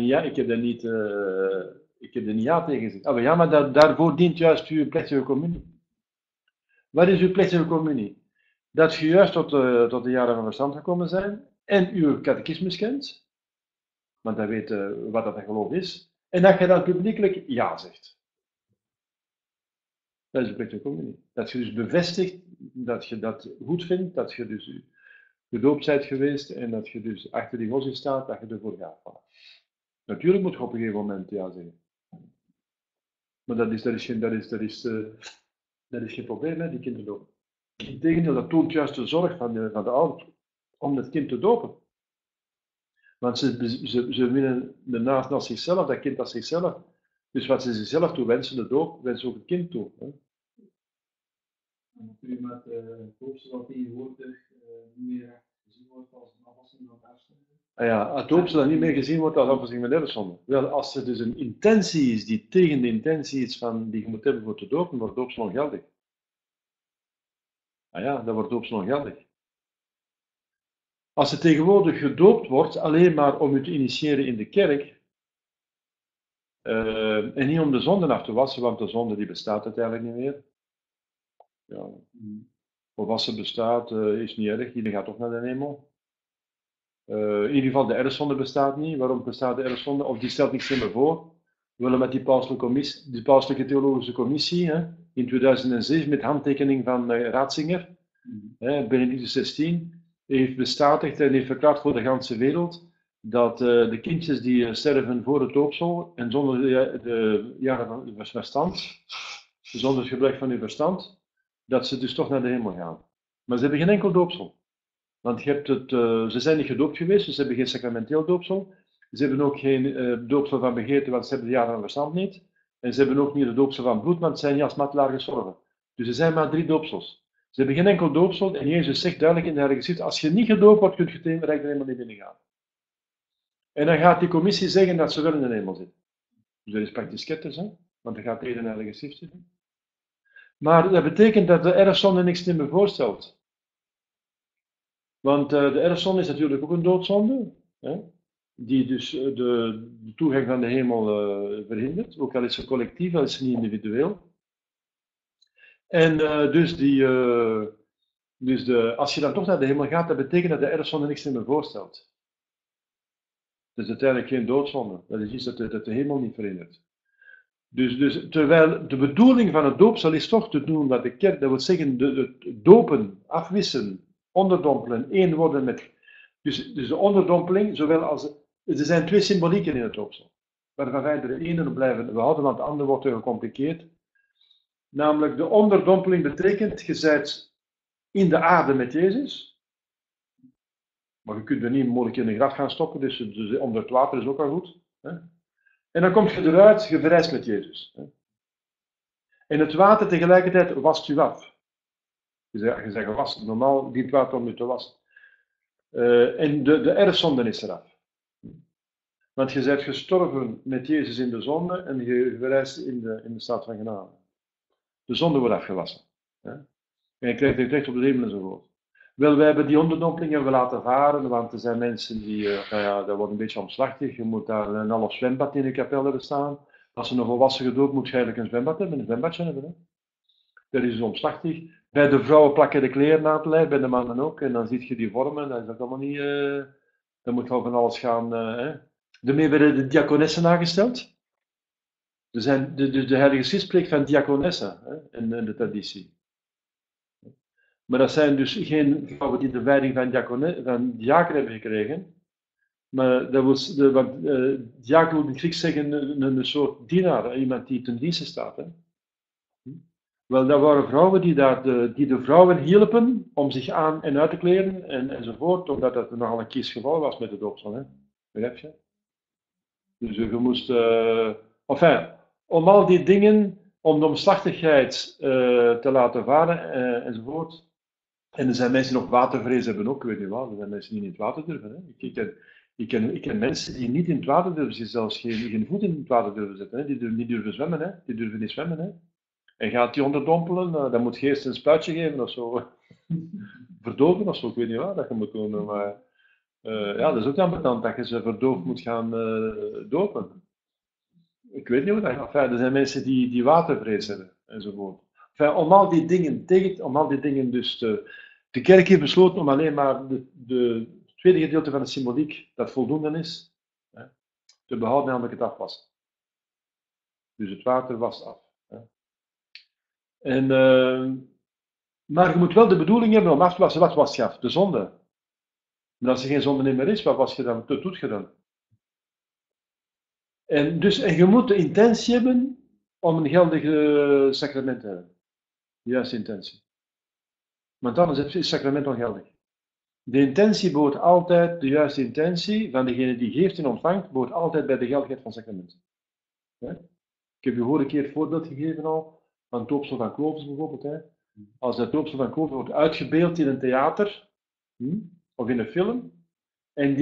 er niet ja tegen gezegd. Ja, maar daarvoor dient juist uw plechtige communie. Wat is uw plechtige communie? Dat je juist tot de jaren van verstand gekomen zijn en uw catechismus kent, want dat weet wat dat geloof is, en dat je dan publiekelijk ja zegt. Dat is de plechtige communie. Dat je dus bevestigt dat je dat goed vindt, dat je dus gedoopt bent geweest en dat je dus achter die godsdienst staat, dat je ervoor gaat. Natuurlijk moet je op een gegeven moment ja zeggen. Maar dat is geen probleem, hè, die kinderdoop. Integendeel, dat toont juist de zorg van de ouders om het kind te dopen. Want ze willen de naast als zichzelf, dat kind als zichzelf. Dus wat ze zichzelf toe wensen, de doop, wensen ook het kind toe. Hè. En nu met de doopsel dat tegenwoordig niet meer gezien wordt als een afwassing van het erfzonde. Ja, het doopsel dat niet meer gezien wordt als afwassing van de erfzonde. Wel, als er dus een intentie is die tegen de intentie is van die je moet hebben voor te dopen, wordt doopsel ongeldig. Dan wordt doopsel ongeldig. Als er tegenwoordig gedoopt wordt, alleen maar om u te initiëren in de kerk, en niet om de zonden af te wassen, want de zonde die bestaat uiteindelijk niet meer. Ja, of als ze bestaat, is niet erg, iedereen gaat toch naar de hemel. In ieder geval, de erfzonde bestaat niet. Waarom bestaat de erfzonde? Of die stelt niks meer voor. We willen met die pauselijke theologische commissie, in 2006, met handtekening van Ratzinger, Benedictus XVI, heeft bestatigd en heeft verklaard voor de hele wereld dat de kindjes die sterven voor het doopsel en zonder de jaren van verstand, zonder het gebruik van hun verstand, dat ze dus toch naar de hemel gaan. Maar ze hebben geen enkel doopsel. Want ze zijn niet gedoopt geweest, dus ze hebben geen sacramenteel doopsel. Ze hebben ook geen doopsel van begeerte, want ze hebben de jaren van verstand niet. En ze hebben ook niet de doopsel van bloed, want ze zijn niet als martelaar gestorven. Dus er zijn maar 3 doopsels. Ze hebben geen enkel doopsel en Jezus zegt duidelijk in de Heilige Schrift, als je niet gedoopt wordt, kun je het rijk de hemel niet binnengaan. En dan gaat die commissie zeggen dat ze wel in de hemel zitten. Dus dat is praktisch sceptisch, hè? Want dat gaat tegen de Heilige Schrift zitten. Maar dat betekent dat de erfzonde niks meer voorstelt. Want de erfzonde is natuurlijk ook een doodzonde, hè? Die dus de toegang van de hemel verhindert, ook al is ze collectief, al is ze niet individueel. En als je dan toch naar de hemel gaat, dat betekent dat de erfzonde niks meer voorstelt. Dat is uiteindelijk geen doodzonde, dat is iets dat de hemel niet verhindert. Dus terwijl de bedoeling van het doopsel is toch te doen wat de kerk, dat wil zeggen, het dopen, afwissen, onderdompelen, één worden met. Dus de onderdompeling, zowel als. Er zijn 2 symbolieken in het doopsel. Waarvan wij de ene blijven behouden, want de andere wordt te gecompliceerd. Namelijk, de onderdompeling betekent, je bent in de aarde met Jezus. Maar je kunt er niet mogelijk in een graf gaan stoppen, dus onder het water is ook al goed. Hè? En dan kom je eruit, je verrijst met Jezus. Hè? En het water tegelijkertijd wast u af. Je zegt gewassen, normaal dient water om u te wassen. En de erfzonde is eraf. Want je bent gestorven met Jezus in de zonde en je verrijst in de staat van genade. De zonde wordt afgewassen. Hè? En je krijgt het recht op de hemel enzovoort. Wel, wij hebben die onderdompeling laten varen, want er zijn mensen die, dat wordt een beetje omslachtig. Je moet daar een half zwembad in de kapel hebben staan. Als je een volwassen gedoopt, moet je eigenlijk een zwembad hebben, een zwembadje hebben. Hè? Dat is dus omslachtig. Bij de vrouwen plakken de kleren aan het lijf, bij de mannen ook. En dan zie je die vormen, dat is dat allemaal niet. Dan moet je van alles gaan. Daarmee werden de diakonessen aangesteld. De Heilige Schrift spreekt van diakonessen in de traditie. Maar dat zijn dus geen vrouwen die de wijding van diaken hebben gekregen. Maar dat wil, diaken wil in het Grieks zeggen een soort dienaar, iemand die ten dienste staat. Hè. Wel, dat waren vrouwen die de vrouwen hielpen om zich aan en uit te kleden enzovoort, omdat dat nogal een kiesgeval was met de doopsel. Begrijp je? Dus je moest, om al die dingen, om de omslachtigheid te laten varen enzovoort, En er zijn mensen die nog watervrees hebben ook, ik weet niet waar, er zijn mensen die niet in het water durven. Hè. Ik ken mensen die niet in het water durven zitten, zelfs geen voet in het water durven zetten. Hè. Die durven zwemmen, hè. Die durven niet zwemmen. Hè. En gaat die onderdompelen, dan moet je eerst een spuitje geven of zo. Verdoven of zo, ik weet niet waar dat je moet doen. Maar ja, dat is ook ambetant dat je ze verdoofd moet gaan dopen. Ik weet niet hoe dat gaat. Enfin, er zijn mensen die watervrees hebben enzovoort. Enfin, om al die dingen dus de kerk heeft besloten om alleen maar het tweede gedeelte van de symboliek, dat voldoende is, hè, te behouden, namelijk het afwassen. Dus het water wast af. Hè. En, maar je moet wel de bedoeling hebben om af te wassen. Wat was je af? De zonde. Maar als er geen zonde meer is, wat was je dan? Wat doet je dan? En je moet de intentie hebben om een geldig sacrament te hebben. De juiste intentie. Want anders is het sacrament ongeldig. De intentie behoort altijd, de juiste intentie van degene die geeft en ontvangt, behoort altijd bij de geldigheid van sacramenten. Ik heb u vorige keer het voorbeeld gegeven al, van het doopsel van Clovis bijvoorbeeld. Hè. Als het doopsel van Clovis wordt uitgebeeld in een theater, of in een film, en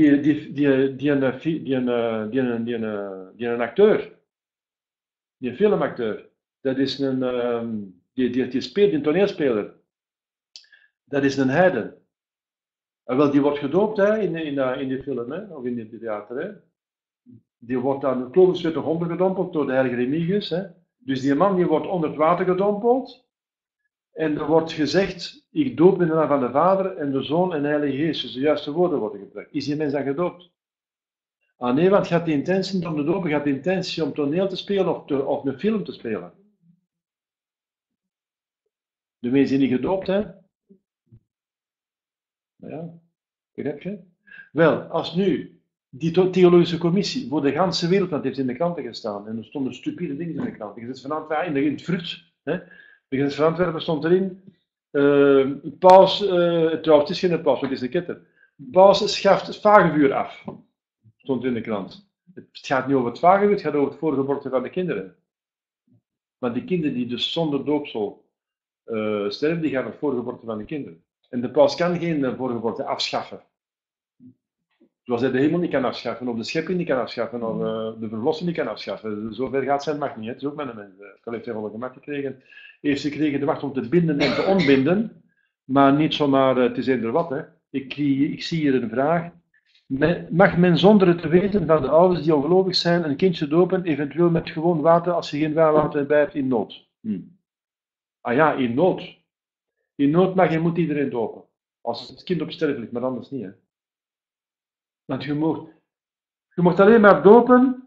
een acteur, die een filmacteur, dat is die speelt een toneelspeler, dat is een heiden. En wel, die wordt gedoopt hè, in die film, hè, of in het theater. Hè. Die wordt aan Clovis werd ondergedompeld door de heilige Remigius. Hè. Dus die man die wordt onder het water gedompeld. En er wordt gezegd, ik doop in de naam van de Vader en de Zoon en de Heilige Geest. Dus de juiste woorden worden gebruikt. Is die mens dan gedoopt? Ah nee, want gaat de intentie om te dopen, gaat de intentie om toneel te spelen of een film te spelen. De mensen die niet gedoopt zijn. Ja, begrijp je? Wel, als nu die theologische commissie voor de ganse wereld, want het heeft in de kranten gestaan, en er stonden stupide dingen in de kranten. Je zit van Antwerpen, in het Fruit, hè? De van Antwerpen stond erin, paus, trouwens het is geen paus, het is een ketter. Paus schaft het vagevuur af, stond in de krant. Het gaat niet over het vagevuur, het gaat over het voorgeboorte van de kinderen. Maar die kinderen die dus zonder doopsel sterven, die gaan het voorgeboorte van de kinderen. En de paus kan geen voorgeboorte afschaffen. Zoals hij de hemel niet kan afschaffen, of de schepping niet kan afschaffen, of de verlossing niet kan afschaffen. Zover gaat zijn macht niet. Het is ook met een mens. Dat heeft hij wel gemaakt gekregen. Heeft gekregen de macht om te binden en te ontbinden, maar niet zomaar, het is eerder wat. Hè. Ik zie hier een vraag. Mag men zonder het te weten van de ouders die ongelovig zijn een kindje dopen, eventueel met gewoon water, als je geen water bij hebt in nood? Ah ja, in nood. In nood mag en moet iedereen dopen. Als het kind op sterven ligt, maar anders niet. Hè. Want je mocht alleen maar dopen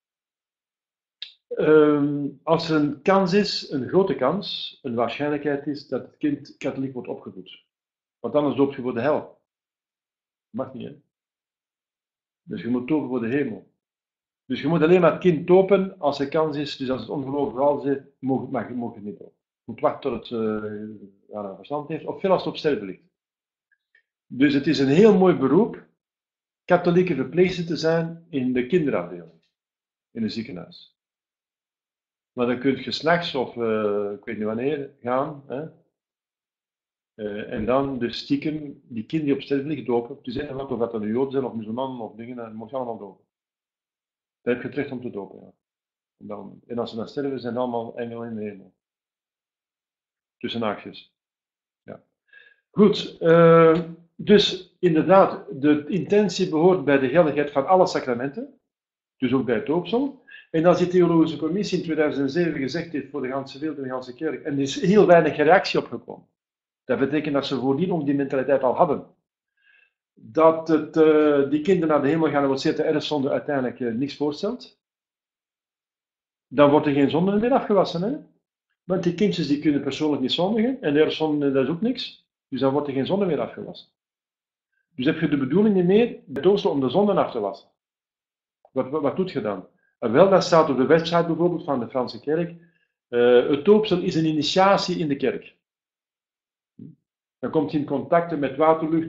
als er een kans is, een grote kans, een waarschijnlijkheid is dat het kind katholiek wordt opgevoed. Want anders doop je voor de hel. Dat mag niet, hè. Dus je moet dopen voor de hemel. Dus je moet alleen maar het kind dopen als er kans is, dus als het ongelovig oud is, mag je het niet dopen. Je moet wachten tot het een verstand heeft, of veel als het op sterven ligt. Dus het is een heel mooi beroep, katholieke verpleegster te zijn in de kinderafdeling, in een ziekenhuis. Maar dan kun je 's nachts of ik weet niet wanneer gaan. Hè? En dan dus stiekem die kinderen die op sterven liggen dopen. Het is eigenlijk of dat een Jood zijn of musulman of dingen, dan moet je allemaal dopen. Daar heb je het recht om te dopen. Ja. En als ze dan sterven, zijn het allemaal engelen in de hemel. Tussen haakjes. Ja. Goed, dus inderdaad, de intentie behoort bij de geldigheid van alle sacramenten. Dus ook bij het doopsel. En als die theologische commissie in 2007 gezegd heeft voor de ganse wereld en de ganse kerk, en er is heel weinig reactie opgekomen. Dat betekent dat ze voordien om die mentaliteit al hadden. Dat die kinderen naar de hemel gaan en wat de erfzonde uiteindelijk niks voorstelt. Dan wordt er geen zonde meer afgewassen. Hè? Want die kindjes die kunnen persoonlijk niet zondigen en de erfzonde dat is ook niks. Dus dan wordt er geen zonde meer afgewassen. Dus heb je de bedoeling niet meer bij het doopsel om de zonden af te wassen. Wat doet je dan? Wel, dat staat op de website bijvoorbeeld van de Franse kerk. Het doopsel is een initiatie in de kerk. Dan komt hij in contact met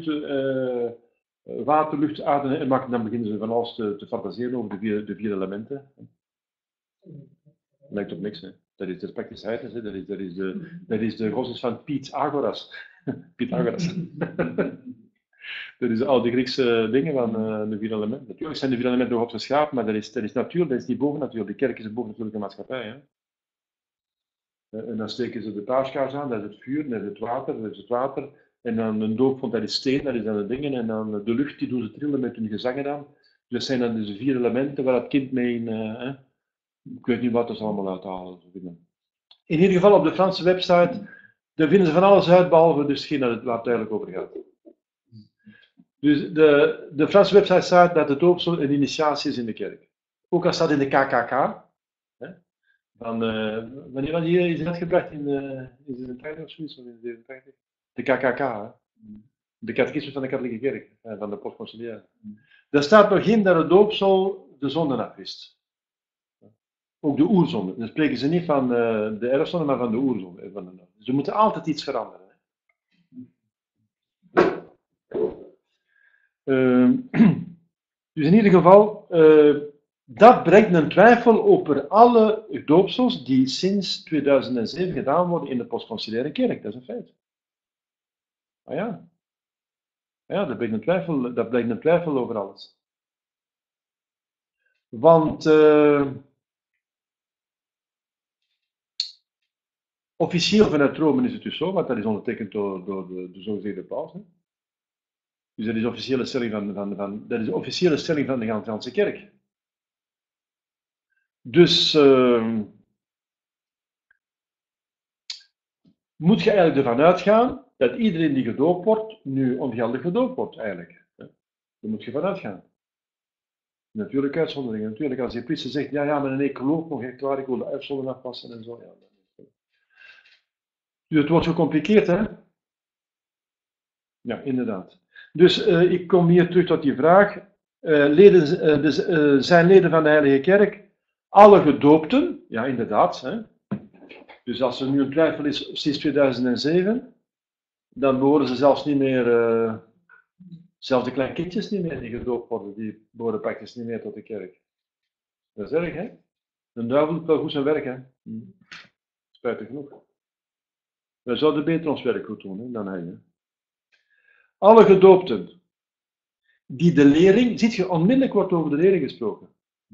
waterlucht, aarde en dan beginnen ze van alles te fantaseren over de vier elementen. Dat lijkt op niks, hè. Dat is de praktischheid, hè. Dat is de godsdienst van Piet Agoras. Pythagoras. Dat is de oude Griekse dingen van de vier elementen. Natuurlijk zijn de vier elementen door God geschapen, maar dat is natuur, dat is niet bovennatuur. De kerk is een bovennatuurlijke maatschappij. Hè? En dan steken ze de paaskaars aan, dat is het vuur, dat is het water, dat is het water. En dan een doopvond, dat is steen, dat is dan de dingen. En dan de lucht, die doen ze trillen met hun gezangen aan. Dat zijn dan dus de vier elementen waar het kind mee in... ik weet niet wat ze allemaal uithalen. In ieder geval op de Franse website, daar vinden ze van alles uit, behalve dus hetgeen waar het eigenlijk over gaat. Dus de Franse website staat dat het ook een initiatie is in de kerk. Ook al staat in de KKK. Hè, wanneer was die is uitgebracht in de 80 of zoiets, of in de 87? De KKK, hè? De catechisme van de katholieke kerk, van de postconciliaire. Daar staat nog in dat het doopsel de zonden afwist. Ook de oerzonde. Dan spreken ze niet van de erfzonde, maar van de oerzonde. Ze moeten altijd iets veranderen. Dus in ieder geval, dat brengt een twijfel over alle doopsels die sinds 2007 gedaan worden in de postconciliaire kerk. Dat is een feit. Ah ja. Ja, dat brengt een twijfel over alles. Want officieel vanuit Rome is het dus zo, want dat is ondertekend door de zogezegde paus. Hè. Dus dat is de officiële stelling van de Franse kerk. Dus moet je eigenlijk ervan uitgaan dat iedereen die gedoopt wordt, nu ongeldig gedoopt wordt, eigenlijk. Daar moet je van uitgaan. Natuurlijk uitzonderingen. Natuurlijk, als je priester zegt, ja, maar ik geloof nog echt waar, ik wil de uitzondering afpassen en zo. Ja. Dus het wordt gecompliceerd, hè? Ja, inderdaad. Dus ik kom hier terug tot die vraag. Zijn leden van de Heilige Kerk alle gedoopten? Ja, inderdaad. Hè? Dus als er nu een twijfel is sinds 2007, dan behoren ze zelfs niet meer, zelfs de kleine kindjes niet meer die gedoopt worden, die behoren praktisch niet meer tot de kerk. Dat is erg, hè? De duivel doet wel goed zijn werk, hè? Spijtig genoeg. Wij zouden beter ons werk goed doen, hè, dan hij, hè? Alle gedoopten die de lering, ziet je, onmiddellijk wordt over de lering gesproken.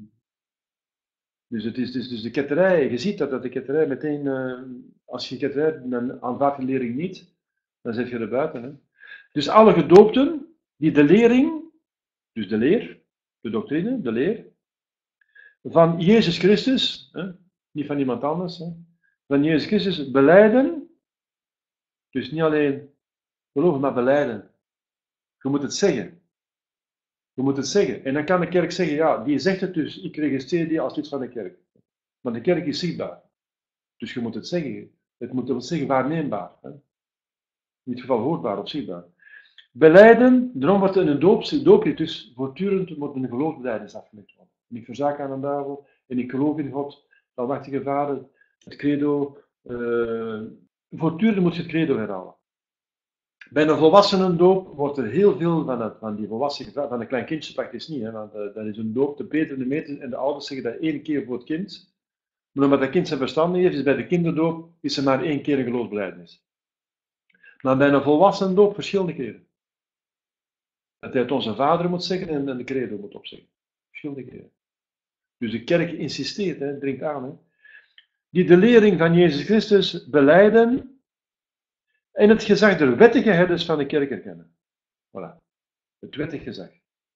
Dus het is dus de ketterij, je ziet dat de ketterij meteen, als je ketterij, dan aanvaardt de lering niet, dan zit je er buiten. Hè. Dus alle gedoopten die de lering, dus de leer, de doctrine, de leer, van Jezus Christus, hè, niet van iemand anders, hè, van Jezus Christus belijden, dus niet alleen geloven, maar belijden. Je moet het zeggen. Je moet het zeggen. En dan kan de kerk zeggen, ja, die zegt het dus, ik registreer die als lid van de kerk. Maar de kerk is zichtbaar. Dus je moet het zeggen. Het moet wel zeggen waarneembaar. Hè? In dit geval hoorbaar of zichtbaar. Belijden, daarom wordt een dooprit dus voortdurend moet een geloofsbelijdenis afgelegd worden. En ik verzaak aan een duivel en ik geloof in God, de almachtige Vader, het credo. Voortdurend moet je het credo herhalen. Bij een volwassenendoop wordt er heel veel van die volwassenen gevraagd, van de klein kindje praktisch niet, hè, want dat is een doop, de Peter en de meter en de ouders zeggen dat 1 keer voor het kind. Maar omdat dat kind zijn verstand niet heeft, is bij de kinderdoop is er maar 1 keer een geloofsbelijdenis. Maar bij een volwassenendoop verschillende keren. Dat hij het onze Vader moet zeggen en de credo moet opzeggen. Verschillende keren. Dus de kerk insisteert, hè, dringt aan. Hè, die de lering van Jezus Christus belijden en het gezag der wettige herders van de kerk erkennen. Voilà. Het wettig gezag.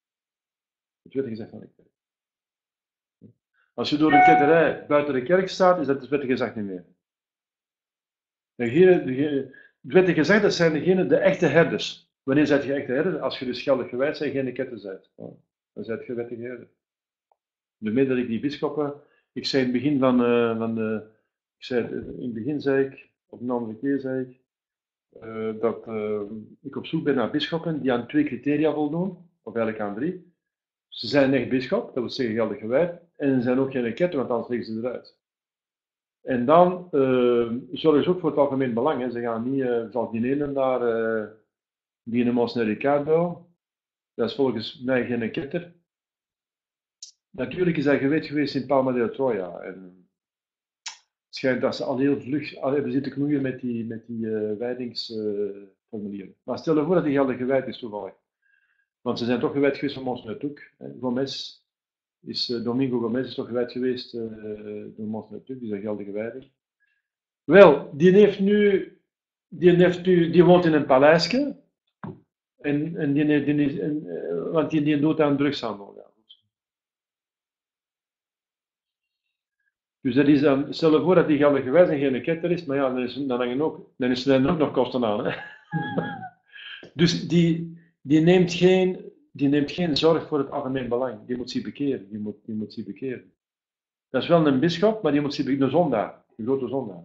Het wettig gezag van de kerk. Als je door een ketterij buiten de kerk staat, is dat het wettig gezag niet meer. Het wettig gezag, dat zijn de echte herders. Wanneer zijt je echte herder? Als je dus geldig gewijd bent, geen ketter bent. Dan zijt je wettige herder. Daarmee dat ik die bisschoppen, ik zei in het begin zei ik, op een andere keer zei ik, dat ik op zoek ben naar bisschoppen die aan 2 criteria voldoen, of eigenlijk aan 3. Ze zijn echt bisschop, dat wil zeggen geldig gewijd, en ze zijn ook geen ketter, want anders liggen ze eruit. En dan zorgen ze ook voor het algemeen belang. Hè. Ze gaan niet, zoals die ene daar, die in Mons Ricardo, dat is volgens mij geen ketter. Natuurlijk is hij geweten geweest in Palma de Troya. En Het schijnt dat ze al heel vlug hebben zitten knoeien met die wijdingsformulieren. Maar stel je voor dat die geldig gewijd is toevallig. Want ze zijn toch gewijd geweest van Mons Neutuc. Domingo Gomez is toch gewijd geweest door Mons Neutuc, die is een geldige wijding. Wel, die woont in een paleisje. Want die doet aan drugshandel. Ja. Dus dat is dan, stel je voor dat die geldige wijze geen ketter is, maar ja, dan zijn er ook nog kosten aan. Hè? Dus die neemt geen zorg voor het algemeen belang. Die moet zich bekeren. Die moet zich bekeren. Dat is wel een bisschop, maar die moet zich bekeren. Een zondaar. Een grote zondaar.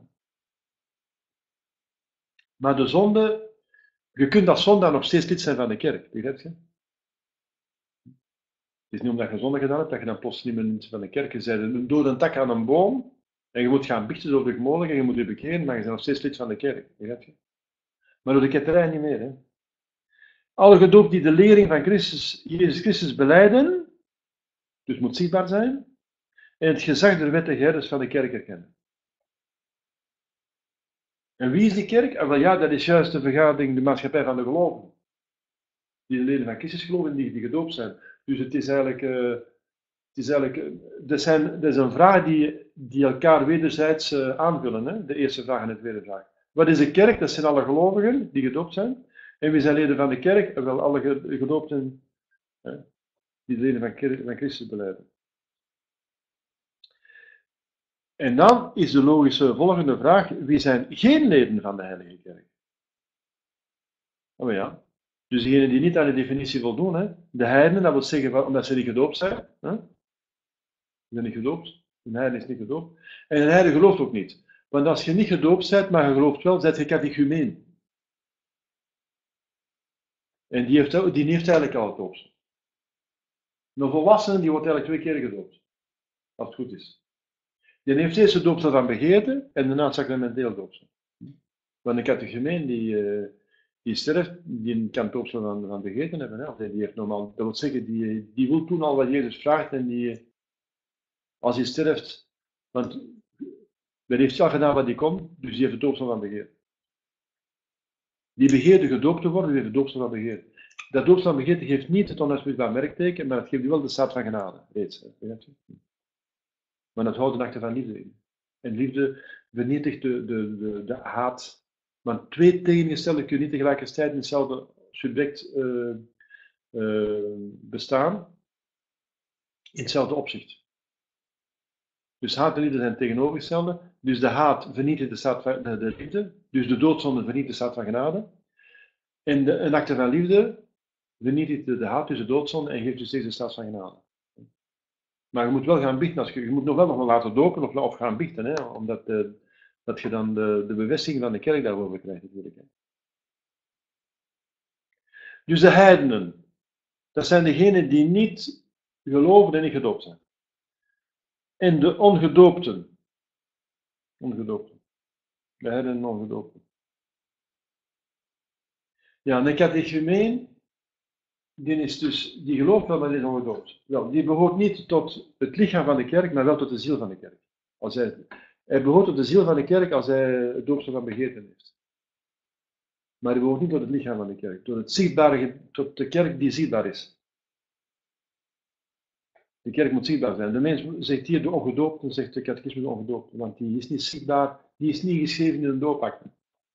Maar de zonde, je kunt als zondaar nog steeds lid zijn van de kerk. Begrijp je? Het is niet omdat je zonde gedaan hebt, dat je dan plots niet meer lid van de kerk bent. Een dode tak aan een boom, en je moet gaan biechten zo vlug mogelijk, en je moet je bekeren, maar je bent nog steeds lid van de kerk. Begrijp je? Maar door de ketterij niet meer. Hè? Alle gedoopt die de lering van Jezus Christus belijden, dus moet zichtbaar zijn, en het gezag der wettige herders van de kerk erkennen. En wie is die kerk? En wel ja, dat is juist de vergadering, de maatschappij van de gelovigen. Die de leden van Christus geloven en die gedoopt zijn. Dus het is eigenlijk, dat is een vraag die elkaar wederzijds aanvullen. Hè? De eerste vraag en de tweede vraag. Wat is de kerk? Dat zijn alle gelovigen die gedoopt zijn. En wie zijn leden van de kerk? Wel alle gedoopten die de leden van Christus belijden. En dan is de logische volgende vraag, wie zijn geen leden van de Heilige Kerk? Oh ja. Dus diegenen die niet aan de definitie voldoen, hè? De heidenen, dat wil zeggen omdat ze niet gedoopt zijn. Hè? Ze zijn niet gedoopt. Een heiden is niet gedoopt. En een heiden gelooft ook niet. Want als je niet gedoopt bent, maar je gelooft wel, bent je catechumeen. En die heeft eigenlijk al het doopsel. Een volwassene die wordt eigenlijk 2 keer gedoopt. Als het goed is. Die heeft eerst het doopsel van begeerte en daarna het sacramenteel doopsel. Want een catechumeen die sterft, die kan het doopsel van begeerte hebben. Hè? Die heeft normaal, dat wil zeggen, die wil doen al wat Jezus vraagt en als hij sterft, want men heeft al gedaan wat hij kon, dus die heeft het doopsel van begeerte. Die begeerde gedoopt te worden, die heeft het doopsel van begeerte. Dat doopsel van begeerte geeft niet het onuitwisbaar merkteken, maar het geeft wel de staat van genade, reeds. Maar dat houdt een acte van liefde in. En liefde vernietigt de haat. Want 2 tegengestelden kun je niet tegelijkertijd in hetzelfde subject bestaan, in hetzelfde opzicht. Dus haat en liefde zijn tegenovergestelde. Dus de haat vernietigt de staat van de liefde. Dus de doodzonde vernietigt de staat van genade. En een acte van liefde vernietigt de haat, dus de doodzonde, en geeft dus steeds de staat van genade. Maar je moet wel gaan biechten. Je moet nog wel laten dopen of gaan biechten, hè, omdat dat je dan de bevestiging van de kerk daarover krijgt natuurlijk. Hè. Dus de heidenen, dat zijn degenen die niet geloven en niet gedoopt zijn. En de ongedoopten. De heidenen en ongedoopten. Ja, een catechumeen, die gelooft wel, maar die is ongedoopt. Wel, die behoort niet tot het lichaam van de kerk, maar wel tot de ziel van de kerk. Hij behoort tot de ziel van de kerk als hij het doopsel van begeerte heeft. Maar hij behoort niet tot het lichaam van de kerk, tot de kerk die zichtbaar is. De kerk moet zichtbaar zijn. De mens zegt hier de ongedoopten, zegt de catechisme de ongedoopten, want die is niet zichtbaar, die is niet geschreven in een doopakte.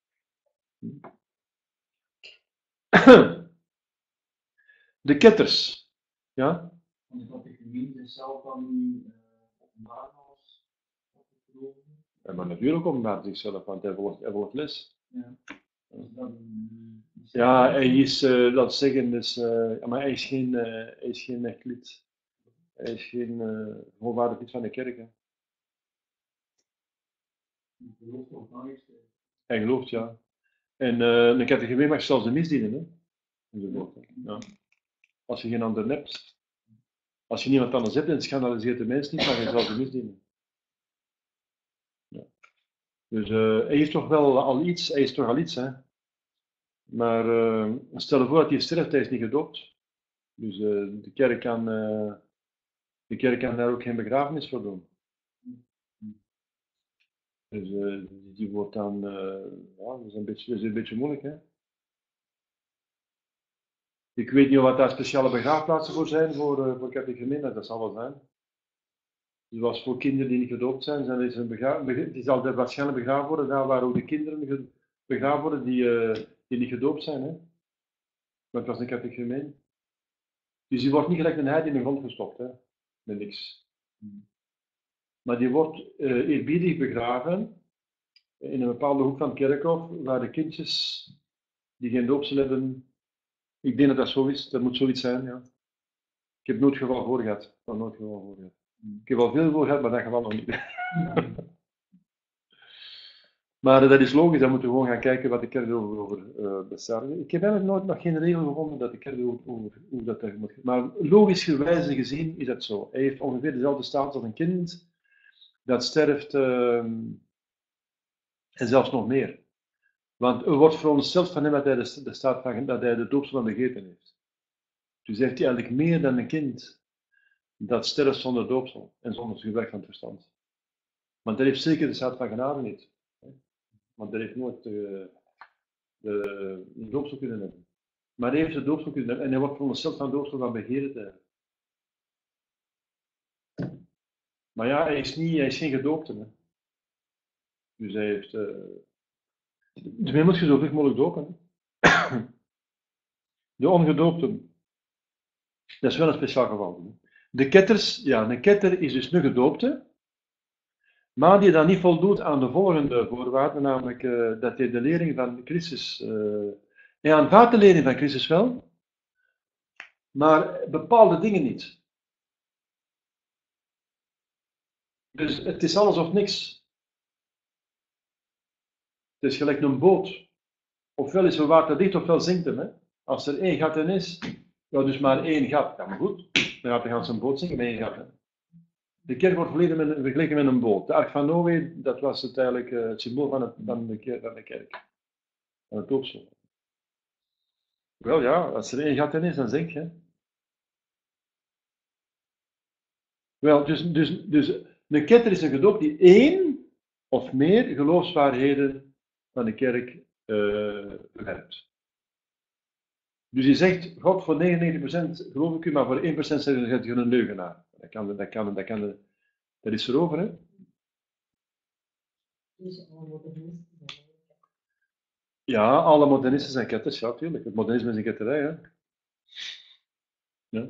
De ketters. Ja? Want de catechumeen is zelf dan niet openbaar als gelovigen. Maar natuurlijk openbaart zichzelf, want hij volgt les. Ja. Ja, hij is, laat zeggen, dus, maar hij is geen echt lid. Hij is geen volwaardig lid van de kerk. Hè. Hij gelooft ook nog eens. Hij gelooft, ja. En een catechumeen mag zelfs de mis dienen, hè. Ja. Als je geen ander hebt. Als je niemand anders hebt en schandaliseert de mens niet, mag je zelfs de mis dienen. Ja. Dus hij heeft toch wel al iets, hij is toch al iets, hè. Maar stel je voor dat hij sterft, hij is niet gedoopt. Dus de kerk kan daar ook geen begrafenis voor doen. Dus die wordt dan, ja, dat is een beetje moeilijk, hè. Ik weet niet wat daar speciale begraafplaatsen voor zijn, voor catechumenes, dat zal wel zijn. Zoals voor kinderen die niet gedoopt zijn, die zal waarschijnlijk begraven worden, daar waar ook de kinderen begraven worden die niet gedoopt zijn. Hè. Maar het was een catechumeen. Dus die wordt niet gelijk een heid in de grond gestopt, hè. Met niks. Maar die wordt eerbiedig begraven in een bepaalde hoek van het kerkhof, waar de kindjes die geen doopsel hebben. Ik denk dat dat zo is, dat moet zoiets zijn, ja. Ik heb nooit geval voor gehad. Ik heb al veel voor gehad, maar dat geval nog niet. Maar dat is logisch, dan moeten we gewoon gaan kijken wat de kerk erover bestaat. Ik heb eigenlijk nooit nog geen regel gevonden dat de kerk over hoe dat er moet. Maar logisch gezien is dat zo. Hij heeft ongeveer dezelfde status als een kind dat sterft en zelfs nog meer. Want er wordt verondersteld van hem dat hij de staat van dat hij de doopsel van begeten heeft. Dus heeft hij eigenlijk meer dan een kind dat sterft zonder doopsel en zonder gebrek van het verstand. Want hij heeft zeker de staat van genade niet. Want hij heeft nooit de doopsel kunnen hebben. Maar hij heeft de doopsel kunnen hebben en hij wordt verondersteld van doopsel van begeren te hebben. Maar ja, hij is geen gedoopte. Hè. Dus hij heeft... dus hij moet je zo vlug mogelijk dopen. Hè. De ongedoopten. Dat is wel een speciaal geval. Hè. De ketters, ja, een ketter is dus een gedoopte, maar die dan niet voldoet aan de volgende voorwaarden, namelijk dat hij de lering van Christus, hij aanvaardt de lering van Christus wel, maar bepaalde dingen niet. Dus het is alles of niks. Het is gelijk een boot. Ofwel is er water dicht, ofwel zinkt hem. Hè? Als er één gat in is, ja, dus maar één gat, ja maar goed, dan gaat de ganse boot zinken met één gat. Hè? De kerk wordt vergeleken met een boot. De Ark van Noé, dat was het symbool van de kerk. Van het doopsel. Wel ja, als er één gat in is, dan zink je. Wel, dus een ketter is een gedoopt die één of meer geloofswaarheden van de kerk verwerpt. Dus je zegt, God, voor 99% geloof ik u, maar voor 1% zeg je een leugenaar. Dat is erover, hè? Dus alle modernisten zijn. Ja, alle modernisten zijn ketters, ja, tuurlijk. Het modernisme is een ketterij, hè? Ja.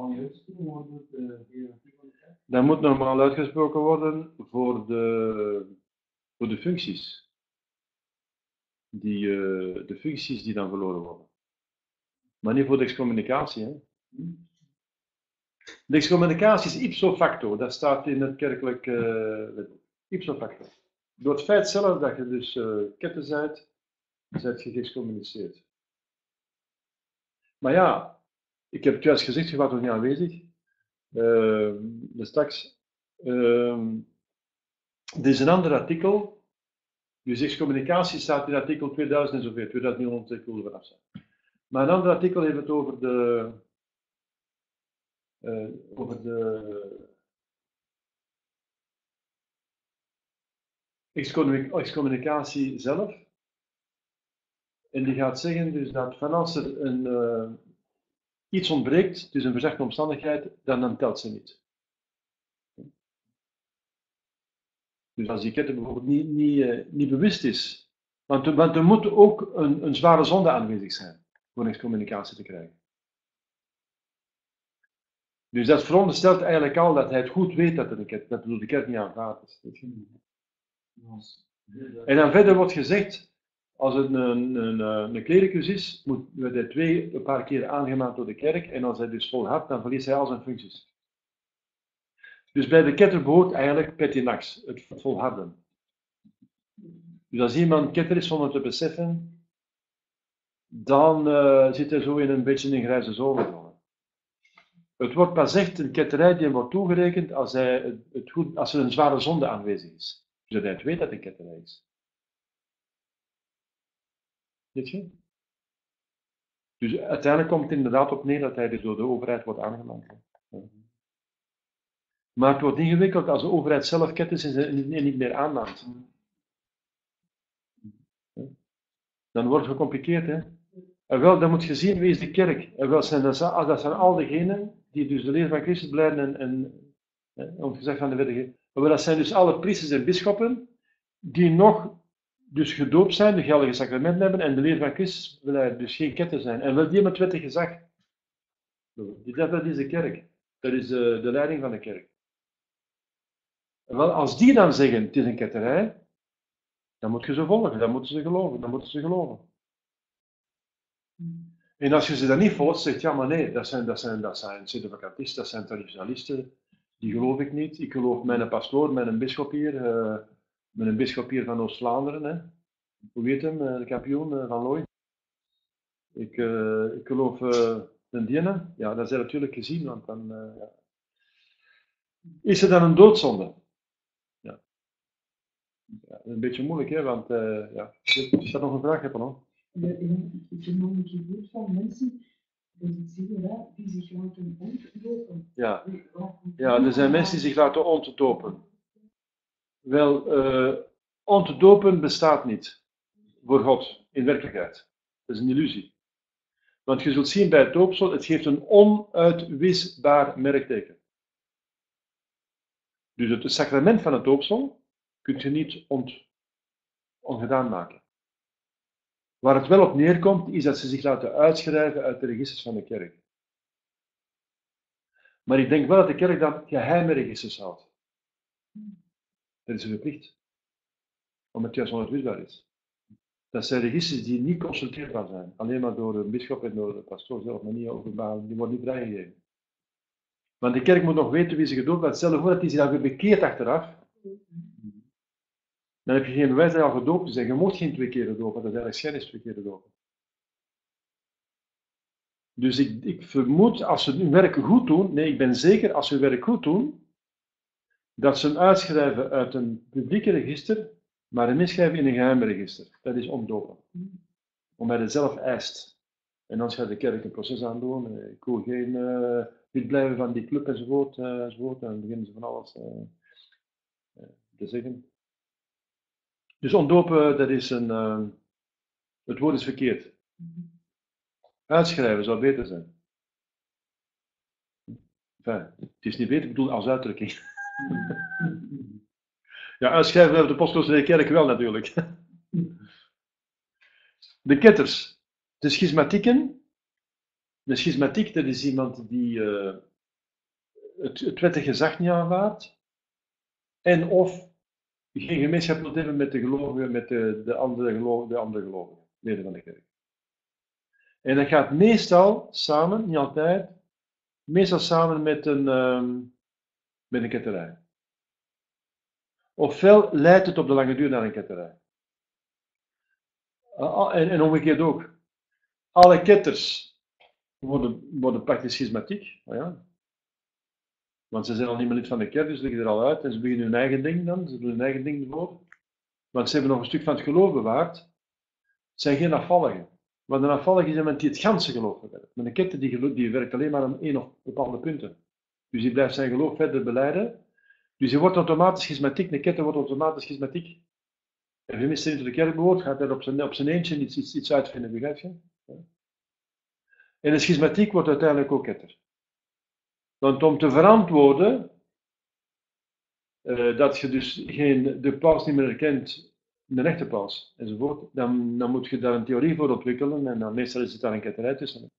Dat moet normaal uitgesproken worden voor de functies. De functies die dan verloren worden. Maar niet voor de excommunicatie, hè? De excommunicatie is ipso facto, dat staat in het kerkelijk wetboek. Ipso facto. Door het feit zelf dat je dus ketter bent je geëxcommuniceerd. Maar ja, ik heb het juist gezegd, je was nog niet aanwezig. Dus straks. Er is een ander artikel. Dus excommunicatie staat in artikel 2000 en zoveel, 2900 ik wil er vanaf zijn. Maar een ander artikel heeft het over de excommunicatie zelf. En die gaat zeggen dus dat van als er iets ontbreekt, dus een verzegde omstandigheid, dan telt ze niet. Dus als die ketter bijvoorbeeld niet bewust is, want er moet ook een zware zonde aanwezig zijn voor een excommunicatie te krijgen. Dus dat veronderstelt eigenlijk al dat hij het goed weet dat de kerk niet aanvaard is. En dan verder wordt gezegd, als het een clericus is, wordt hij een paar keer aangemaakt door de kerk, en als hij dus volhardt, dan verliest hij al zijn functies. Dus bij de ketter behoort eigenlijk petinax, het volharden. Dus als iemand ketter is zonder te beseffen, dan zit hij zo in een beetje in grijze zone. Het wordt pas echt een ketterij die hem wordt toegerekend als er een zware zonde aanwezig is. Dus dat hij het weet dat het een ketterij is. Weet je? Dus uiteindelijk komt het inderdaad op neer dat hij dus door de overheid wordt aangemaakt. Maar het wordt ingewikkeld als de overheid zelf ketters en niet meer aanmaakt. Dan wordt het gecompliceerd, hè. En wel, dan moet je zien wie is de kerk. En wel, dat zijn al diegenen die dus de leer van Christus blijven en om gezegd van de wettige. Maar dat zijn dus alle priesters en bisschoppen die nog dus gedoopt zijn, de geldige sacramenten hebben en de leer van Christus beleiden, dus geen ketter zijn. En wel die hebben het wettig gezag. Dat is de kerk. Dat is de leiding van de kerk. En wel, als die dan zeggen, het is een ketterij, dan moet je ze volgen, dan moeten ze geloven. En als je ze dan niet volgt, zegt ja, maar nee, dat zijn sedevacantisten, dat zijn traditionalisten, die geloof ik niet. Ik geloof mijn pastoor, mijn bisschop hier van Oost-Vlaanderen, hè. Hoe heet hem, de kampioen van Looy. Ik geloof de Dienne, ja, dat is natuurlijk gezien, want dan ja. Is het dan een doodzonde? Ja. Ja, dat is een beetje moeilijk, hè, want ja. Is dat nog een vraag hebben, hoor? Ik heb nog een keer gehoord van mensen die zich laten ontdopen. Ja. Ja, er zijn mensen die zich laten ontdopen. Wel, ontdopen bestaat niet voor God in werkelijkheid. Dat is een illusie. Want je zult zien bij het doopsel, het geeft een onuitwisbaar merkteken. Dus het sacrament van het doopsel kun je niet ongedaan maken. Waar het wel op neerkomt, is dat ze zich laten uitschrijven uit de registers van de kerk. Maar ik denk wel dat de kerk dan geheime registers houdt. Dat is verplicht. Omdat het juist onuitwisbaar is. Dat zijn registers die niet consulteerbaar zijn. Alleen maar door de bisschop en door de pastoor zelf, maar niet openbaar. Die worden niet vrijgegeven. Want de kerk moet nog weten wie ze gedoopt heeft. Stel je voor dat hij zich dan weer bekeert achteraf. Dan heb je geen bewijs dat je al gedoopt is. En je moet geen 2 keer dopen. Dat is eigenlijk schijn is 2 keer dopen. Dus ik vermoed, als ze hun werk goed doen, nee, ik ben zeker, als ze hun werk goed doen, dat ze hem uitschrijven uit een publieke register, maar hem inschrijven in een geheim register. Dat is omdopen. Omdat hij het zelf eist. En dan gaat de kerk een proces aan doen. Ik wil geen lid blijven van die club enzovoort. En dan beginnen ze van alles te zeggen. Dus ontdopen, dat is het woord is verkeerd. Uitschrijven zou beter zijn. Enfin, het is niet beter, ik bedoel als uitdrukking. Ja, uitschrijven hebben de Apostolse Kerk wel natuurlijk. De ketters, de schismatieken. De schismatiek, dat is iemand die het wettige gezag niet aanvaardt. En of geen gemeenschap wil hebben met de gelovigen, met de andere gelovigen, leden van de kerk. En dat gaat meestal samen, niet altijd, meestal samen met een ketterij. Ofwel leidt het op de lange duur naar een ketterij. En omgekeerd ook. Alle ketters worden praktisch schismatiek. Ja. Want ze zijn al niet meer lid van de kerk, dus ze liggen er al uit en ze beginnen hun eigen ding dan. Ze doen hun eigen ding ervoor. Want ze hebben nog een stuk van het geloof bewaard. Het zijn geen afvalligen. Want een afvallige is iemand die het ganse geloof bewerkt. Maar een ketter die werkt alleen maar aan één of bepaalde punten. Dus die blijft zijn geloof verder belijden. Dus die wordt automatisch schismatiek. Een ketter wordt automatisch schismatiek. En wie minstens tot de kerk behoort, gaat hij op zijn eentje iets uitvinden, begrijp je? Ja. En de schismatiek wordt uiteindelijk ook ketter. Want om te verantwoorden dat je dus de paus niet meer herkent, de echte paus, enzovoort, dan moet je daar een theorie voor ontwikkelen en dan meestal is het daar een ketterij tussen.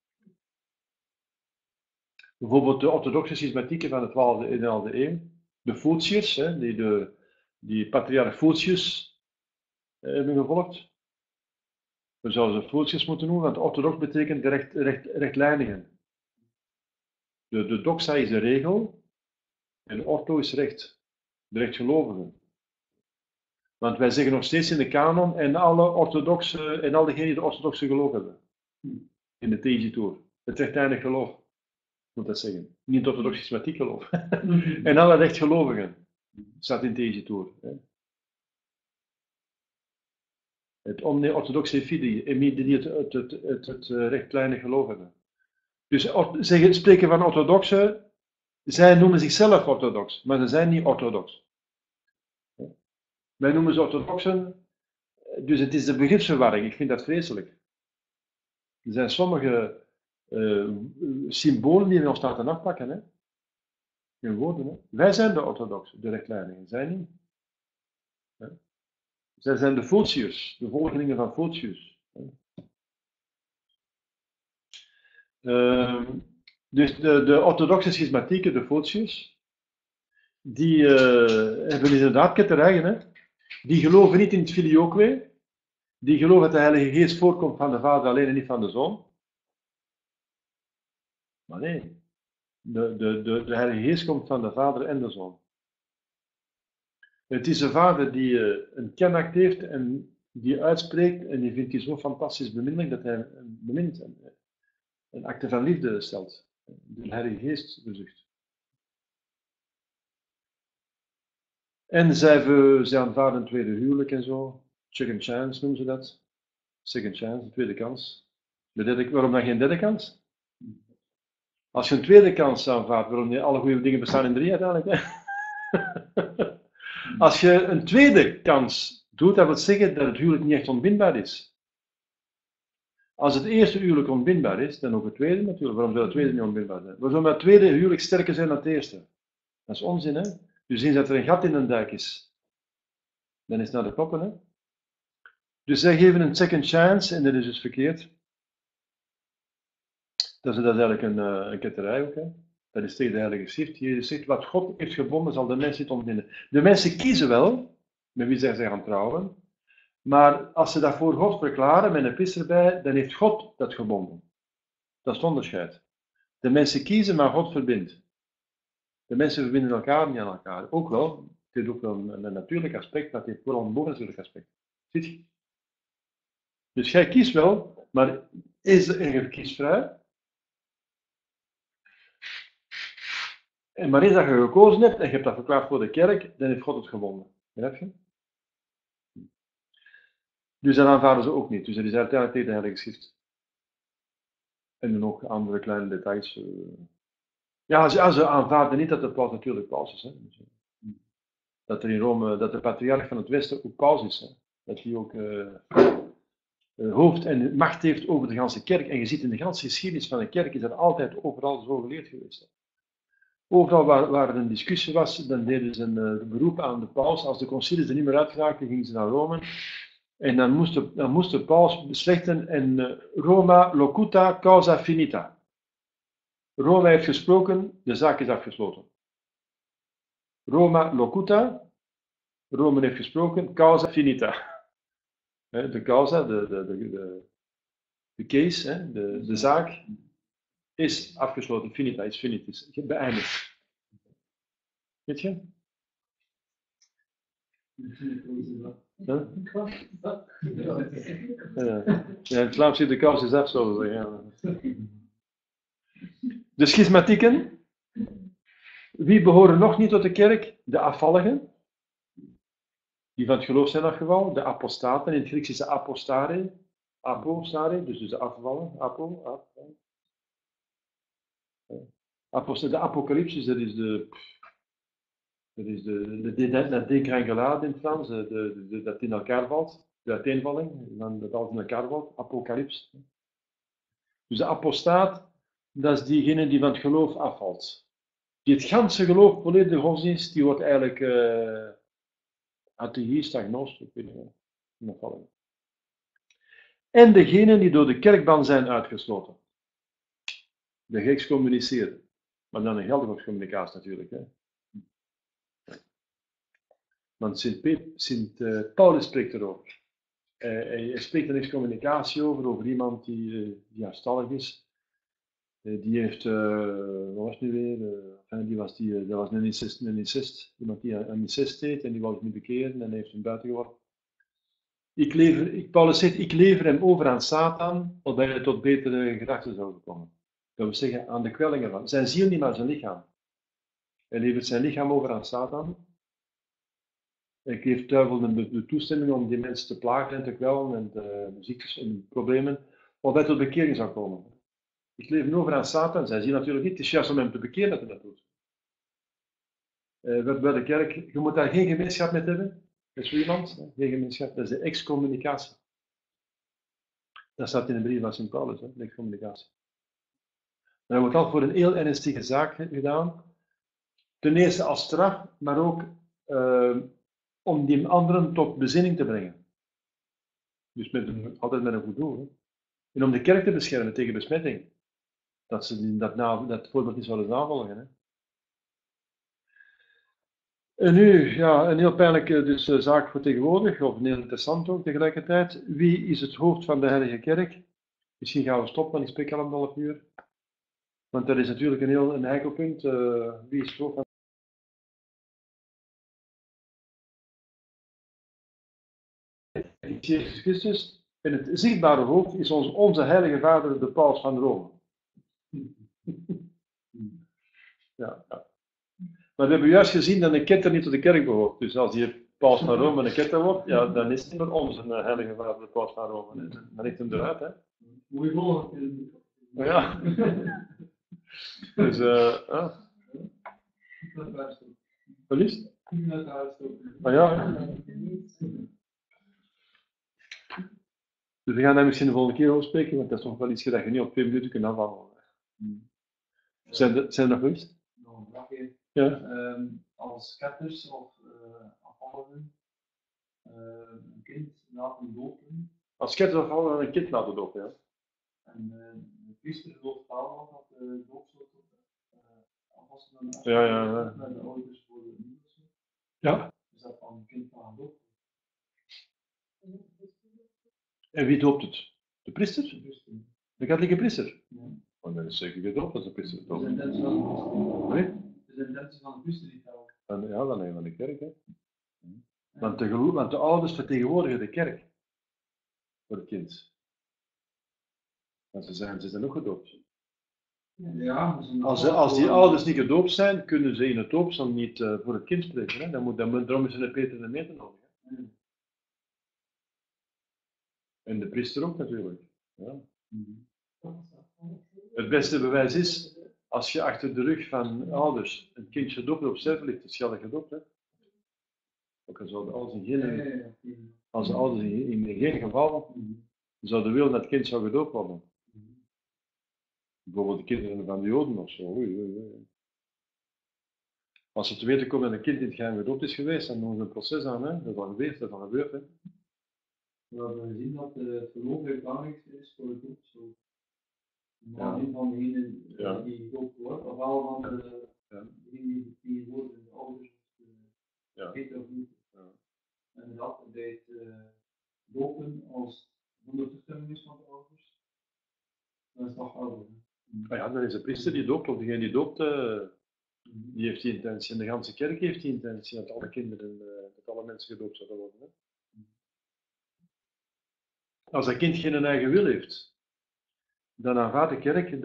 Bijvoorbeeld de orthodoxe schismatieken van de 12e en 11e eeuw, de Fulciërs, die patriarch Fulcius hebben gevolgd. We zouden ze Fulciërs moeten noemen, want orthodox betekent rechtlijnigen. De doxa is de regel en de ortho is recht, de rechtgelovigen. Want wij zeggen nog steeds in de kanon en alle orthodoxe en al diegenen die de orthodoxe geloof hebben. In de theologie, het rechtlijnig geloof, moet dat zeggen. Niet het orthodox schismatiek geloof. En alle rechtgelovigen, staat in theologie. Het omne-orthodoxe fidei, die het rechtlijnig geloof hebben. Dus spreken van orthodoxen, zij noemen zichzelf orthodox, maar ze zijn niet orthodox. Wij noemen ze orthodoxen Dus het is de begripsverwarring, ik vind dat vreselijk. Er zijn sommige symbolen die we ons laten afpakken, hè? In woorden. Hè? Wij zijn de orthodoxen, de rechtlijnigen, zij niet. Hè? Zij zijn de Photiërs, de volgelingen van Photius. Dus de orthodoxe schismatieken, de Photiërs, die hebben inderdaad ketterijen. Hè? Die geloven niet in het filioque. Die geloven dat de Heilige Geest voorkomt van de Vader alleen en niet van de Zoon. Maar nee, de Heilige Geest komt van de Vader en de Zoon. Het is de Vader die een kennact heeft en die uitspreekt en die vindt hij zo fantastisch beminnelijk dat hij bemint en een acte van liefde stelt. De Heilige Geest bezucht. En zij aanvaarden een tweede huwelijk en zo. Second chance noemen ze dat. Second chance, een tweede kans. Waarom dan geen derde kans? Als je een tweede kans aanvaardt, waarom alle goede dingen bestaan in 3 uiteindelijk? Hè? Als je een tweede kans doet, dat wil zeggen dat het huwelijk niet echt ontbindbaar is. Als het eerste huwelijk ontbindbaar is, dan ook het tweede natuurlijk. Waarom zou het tweede niet ontbindbaar zijn? Waarom zou het tweede huwelijk sterker zijn dan het eerste? Dat is onzin, hè? Dus eens dat er een gat in een dijk is, dan is het naar de poppen, hè? Dus zij geven een second chance en dat is dus verkeerd. Dat is eigenlijk een ketterij ook, hè? Dat is tegen de Heilige Schrift. Jezus zegt, wat God heeft gebonden zal de mens niet ontbinden. De mensen kiezen wel, met wie zij gaan trouwen, maar als ze dat voor God verklaren, met een pis erbij, dan heeft God dat gebonden. Dat is het onderscheid. De mensen kiezen, maar God verbindt. De mensen verbinden elkaar niet aan elkaar. Ook wel, het heeft ook wel een natuurlijk aspect, maar het heeft wel een bovennatuurlijk aspect. Ziet je? Dus jij kiest wel, maar is er kiesvrij? Maar eens dat je gekozen hebt en je hebt dat verklaard voor de kerk, dan heeft God het gewonnen. Begrijp je? Dus dat aanvaarden ze ook niet. Dus dat is uiteindelijk tegen de Heilige Schrift. En nog andere kleine details. Ja, ze aanvaarden niet dat de paus natuurlijk paus is. Hè. Dat er in Rome, dat de patriarch van het Westen ook paus is. Hè. Dat hij ook hoofd en macht heeft over de ganse kerk. En je ziet in de ganse geschiedenis van de kerk is dat altijd overal zo geleerd geweest. Hè. Overal waar er een discussie was, dan deden ze een beroep aan de paus. Als de conciles er niet meer uitgeraakten, gingen ze naar Rome. En dan moest de paus beslechten en Roma locuta causa finita. Rome heeft gesproken, de zaak is afgesloten. Roma locuta, Rome heeft gesproken, causa finita. De causa, de case, de zaak is afgesloten, finita, is finitis, beëindigd. Weet je? Ja? Ja, in het Vlaams zit de kous is af, zouden we zeggen. De schismatieken. Wie behoren nog niet tot de kerk? De afvalligen. Die van het geloof zijn afgevallen. De apostaten. In het Grieks is de apostare. Apostare, dus de afvallen. De apocalypsis, dat is de degrengolade in het Frans, dat in elkaar valt, de uiteenvalling, dat alles in elkaar valt, apocalyps. Dus de apostaat, dat is diegene die van het geloof afvalt. Die het ganse geloof, volledige godsdienst, die wordt eigenlijk atheïst, agnost, ik weet niet meer. En degenen die door de kerkban zijn uitgesloten. De geëxcommuniceerden. Maar dan een geldige communicatie natuurlijk. Hè. Want Sint Paulus spreekt erover. Hij spreekt er excommunicatie over iemand die afstallig is. Die heeft, wat was het nu weer? Dat was een incest. Iemand die een incest deed en die wou het niet bekeren en heeft hem buiten geworpen. Paulus zegt, ik lever hem over aan Satan, opdat hij tot betere gedachten zou komen. Dat wil zeggen, aan de kwellingen van. Zijn ziel niet, maar zijn lichaam. Hij levert zijn lichaam over aan Satan. Hij geeft duivel de toestemming om die mensen te plagen en te kwellen en de ziektes en problemen, opdat hij tot bekering zou komen. Ik leef hem over aan Satan, zij zien natuurlijk niet, het is juist om hem te bekeren dat hij dat doet. Bij de kerk, je moet daar geen gemeenschap mee hebben. Dat is zo iemand, hè? Geen gemeenschap, dat is de excommunicatie. Dat staat in de brief van Sint Paulus, hè? De excommunicatie. En dat wordt al voor een heel ernstige zaak gedaan. Ten eerste als straf, maar ook om die anderen tot bezinning te brengen. Dus altijd met een goed doel. Hè? En om de kerk te beschermen tegen besmetting. Dat ze dat voorbeeld niet zouden navolgen. Hè? En nu, ja, een heel pijnlijke zaak voor tegenwoordig, of heel interessant ook tegelijkertijd. Wie is het hoofd van de Heilige Kerk? Misschien gaan we stoppen, want ik spreek al 1,5 uur. Want dat is natuurlijk een heikel punt. Wie is het hoofd van Jezus Christus? En het zichtbare hoofd is onze Heilige Vader, de Paus van Rome. Ja, ja. Maar we hebben juist gezien dat een ketter niet tot de kerk behoort. Dus als die Paus van Rome een ketter wordt, ja, dan is het niet meer onze Heilige Vader, de Paus van Rome. Dan ligt hem eruit, hè. Moet je volgen. Ja. Dus, wat is het? Maar ja. Dus we gaan daar misschien de volgende keer over spreken, want dat is nog wel iets dat je niet op 2 minuten kunt afhandelen. Zijn er nog iets? Nog een vraagje. Ja. Als ketters of afvallen een kind laten dopen. Als ketter of afvallen een kind laten dopen, ja. En de priester gelooft wel dat de doopsel afwassen dan Ja. met de ouders voor de nieuwste. Ja. Dus dat van een kind gaan dopen. En wie doopt het? De priester? De katholieke priester? Ja. Want dat is zeker gedoopt als de priester Dus doopt. in intentie van de priester. Nee? Dus in intentie van de priester die telt. Ja, dan nemen we de kerk, hè. Want de ouders vertegenwoordigen de kerk. Voor het kind. Want ze zijn ook gedoopt. Ja, Als die ouders niet gedoopt zijn, kunnen ze in het doopsel niet voor het kind spreken. Hè? Daarom is er een Peter en een Meter nodig. Hè? En de priester ook natuurlijk. Ja. Het beste bewijs is, als je achter de rug van ouders een kindje gedoopt op sterven ligt, is je gedoopt. Hè? Ook al zouden als de ouders in geen geval zouden willen dat het kind zou gedoopt worden. Bijvoorbeeld de kinderen van de Joden of zo. Oei. Als ze te weten komen dat een kind in het geheim gedoopt is geweest, dan doen ze een proces aan. Hè? Dat is al gebeurd, dat is al gebeurd. Hè? We hebben gezien dat het geloof het belangrijkste is voor het doopsel. Ja. Niet van degene die gedoopt wordt, of wel van degene die worden, de ouders, weten of niet. Ja. En dat bij het dopen, als zonder toestemming is van de ouders, dan is dat ouder. Ja, dan is de priester die doopt, of degene die doopt, die heeft die intentie. En de ganse kerk heeft die intentie dat alle kinderen, dat alle mensen gedoopt zouden worden. Hè? Als dat kind geen eigen wil heeft, dan aanvaardt de kerk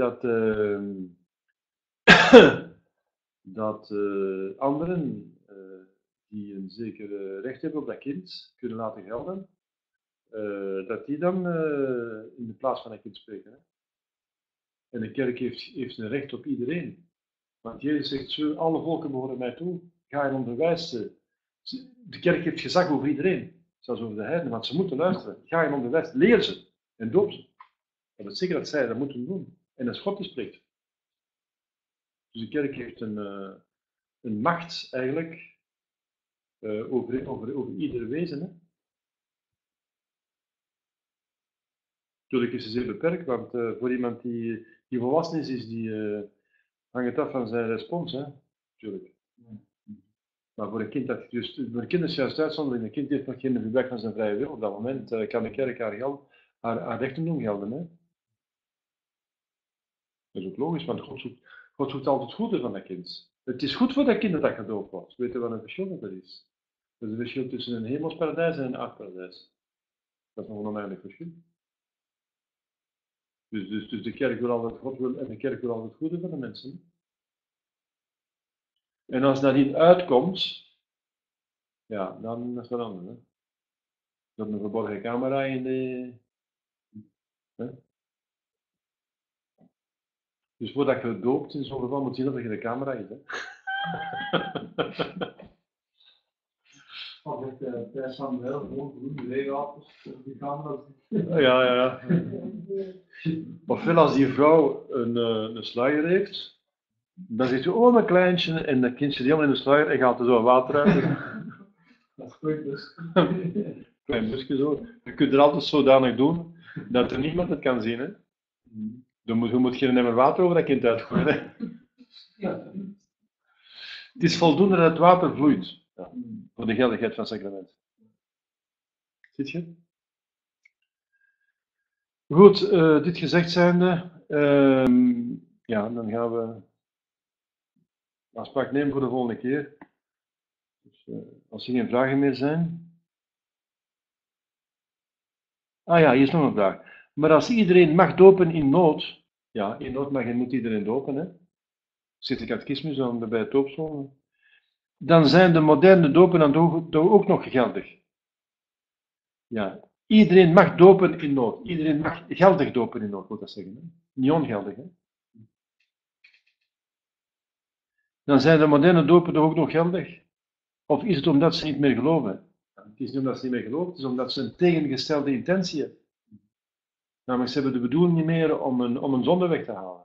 dat anderen die een zeker recht hebben op dat kind kunnen laten gelden, dat die dan in de plaats van dat kind spreken. Hè? En de kerk heeft een recht op iedereen. Want Jezus zegt zo, alle volken behoren mij toe. Ga en onderwijs ze. De kerk heeft gezag over iedereen. Zelfs over de heidenen, want ze moeten luisteren. Ga en onderwijs, leer ze en doop ze. Dat is zeker dat zij dat moeten doen. En dat is God die spreekt. Dus de kerk heeft een macht eigenlijk over ieder wezen. Hè. Natuurlijk is ze zeer beperkt, want voor iemand die volwassen is, die hangt het af van zijn respons. Hè. Natuurlijk. Maar voor een kind, voor een kind is juist uitzondering. Een kind heeft nog geen gebruik van zijn vrije wil. Op dat moment kan de kerk haar rechten doen gelden. Hè. Dat is ook logisch, want God zoekt altijd het goede van dat kind. Het is goed voor dat kind dat dat gedoopt wordt. Weet je wat een verschil dat is? Dat is een verschil tussen een hemelsparadijs en een aardparadijs. Dat is nog een oneindig verschil. Dus de kerk wil altijd God wil en de kerk wil altijd het goede van de mensen. En als dat niet uitkomt, ja, dan is dat anders. Hè? Dat een verborgen camera in de... Hè? Dus voordat je doopt, in zo'n geval moet je zien dat er geen camera is. Hè? Als ik per Samuel gewoon groene weewapens op die camera Ja. Ofwel als die vrouw een sluier heeft, dan zegt ze, oh mijn kleintje, en dat kindje die helemaal in de sluier en gaat er zo water uit. Dat is goed dus. Klein busje zo. Je kunt er altijd zodanig doen dat er niemand het kan zien. Hè? Je moet geen emmer water over dat kind uitgooien. Hè? Ja. Het is voldoende dat het water vloeit. Ja, voor de geldigheid van het sacrament. Ziet je? Goed, dit gezegd zijnde, ja, dan gaan we afspraak nemen voor de volgende keer. Dus, als er geen vragen meer zijn. Ah ja, hier is nog een vraag. Maar als iedereen mag dopen in nood, ja, in nood moet iedereen dopen, hè? Zit de catechismus dan bij het doopsel? Dan zijn de moderne dopen dan toch ook nog geldig. Ja, iedereen mag dopen in nood. Iedereen mag geldig dopen in nood, moet dat zeggen. Hè? Niet ongeldig. Hè? Dan zijn de moderne dopen toch ook nog geldig? Of is het omdat ze niet meer geloven? Het is niet omdat ze niet meer geloven, het is omdat ze een tegengestelde intentie hebben. Namelijk, ze hebben de bedoeling niet meer om een zonde weg te halen.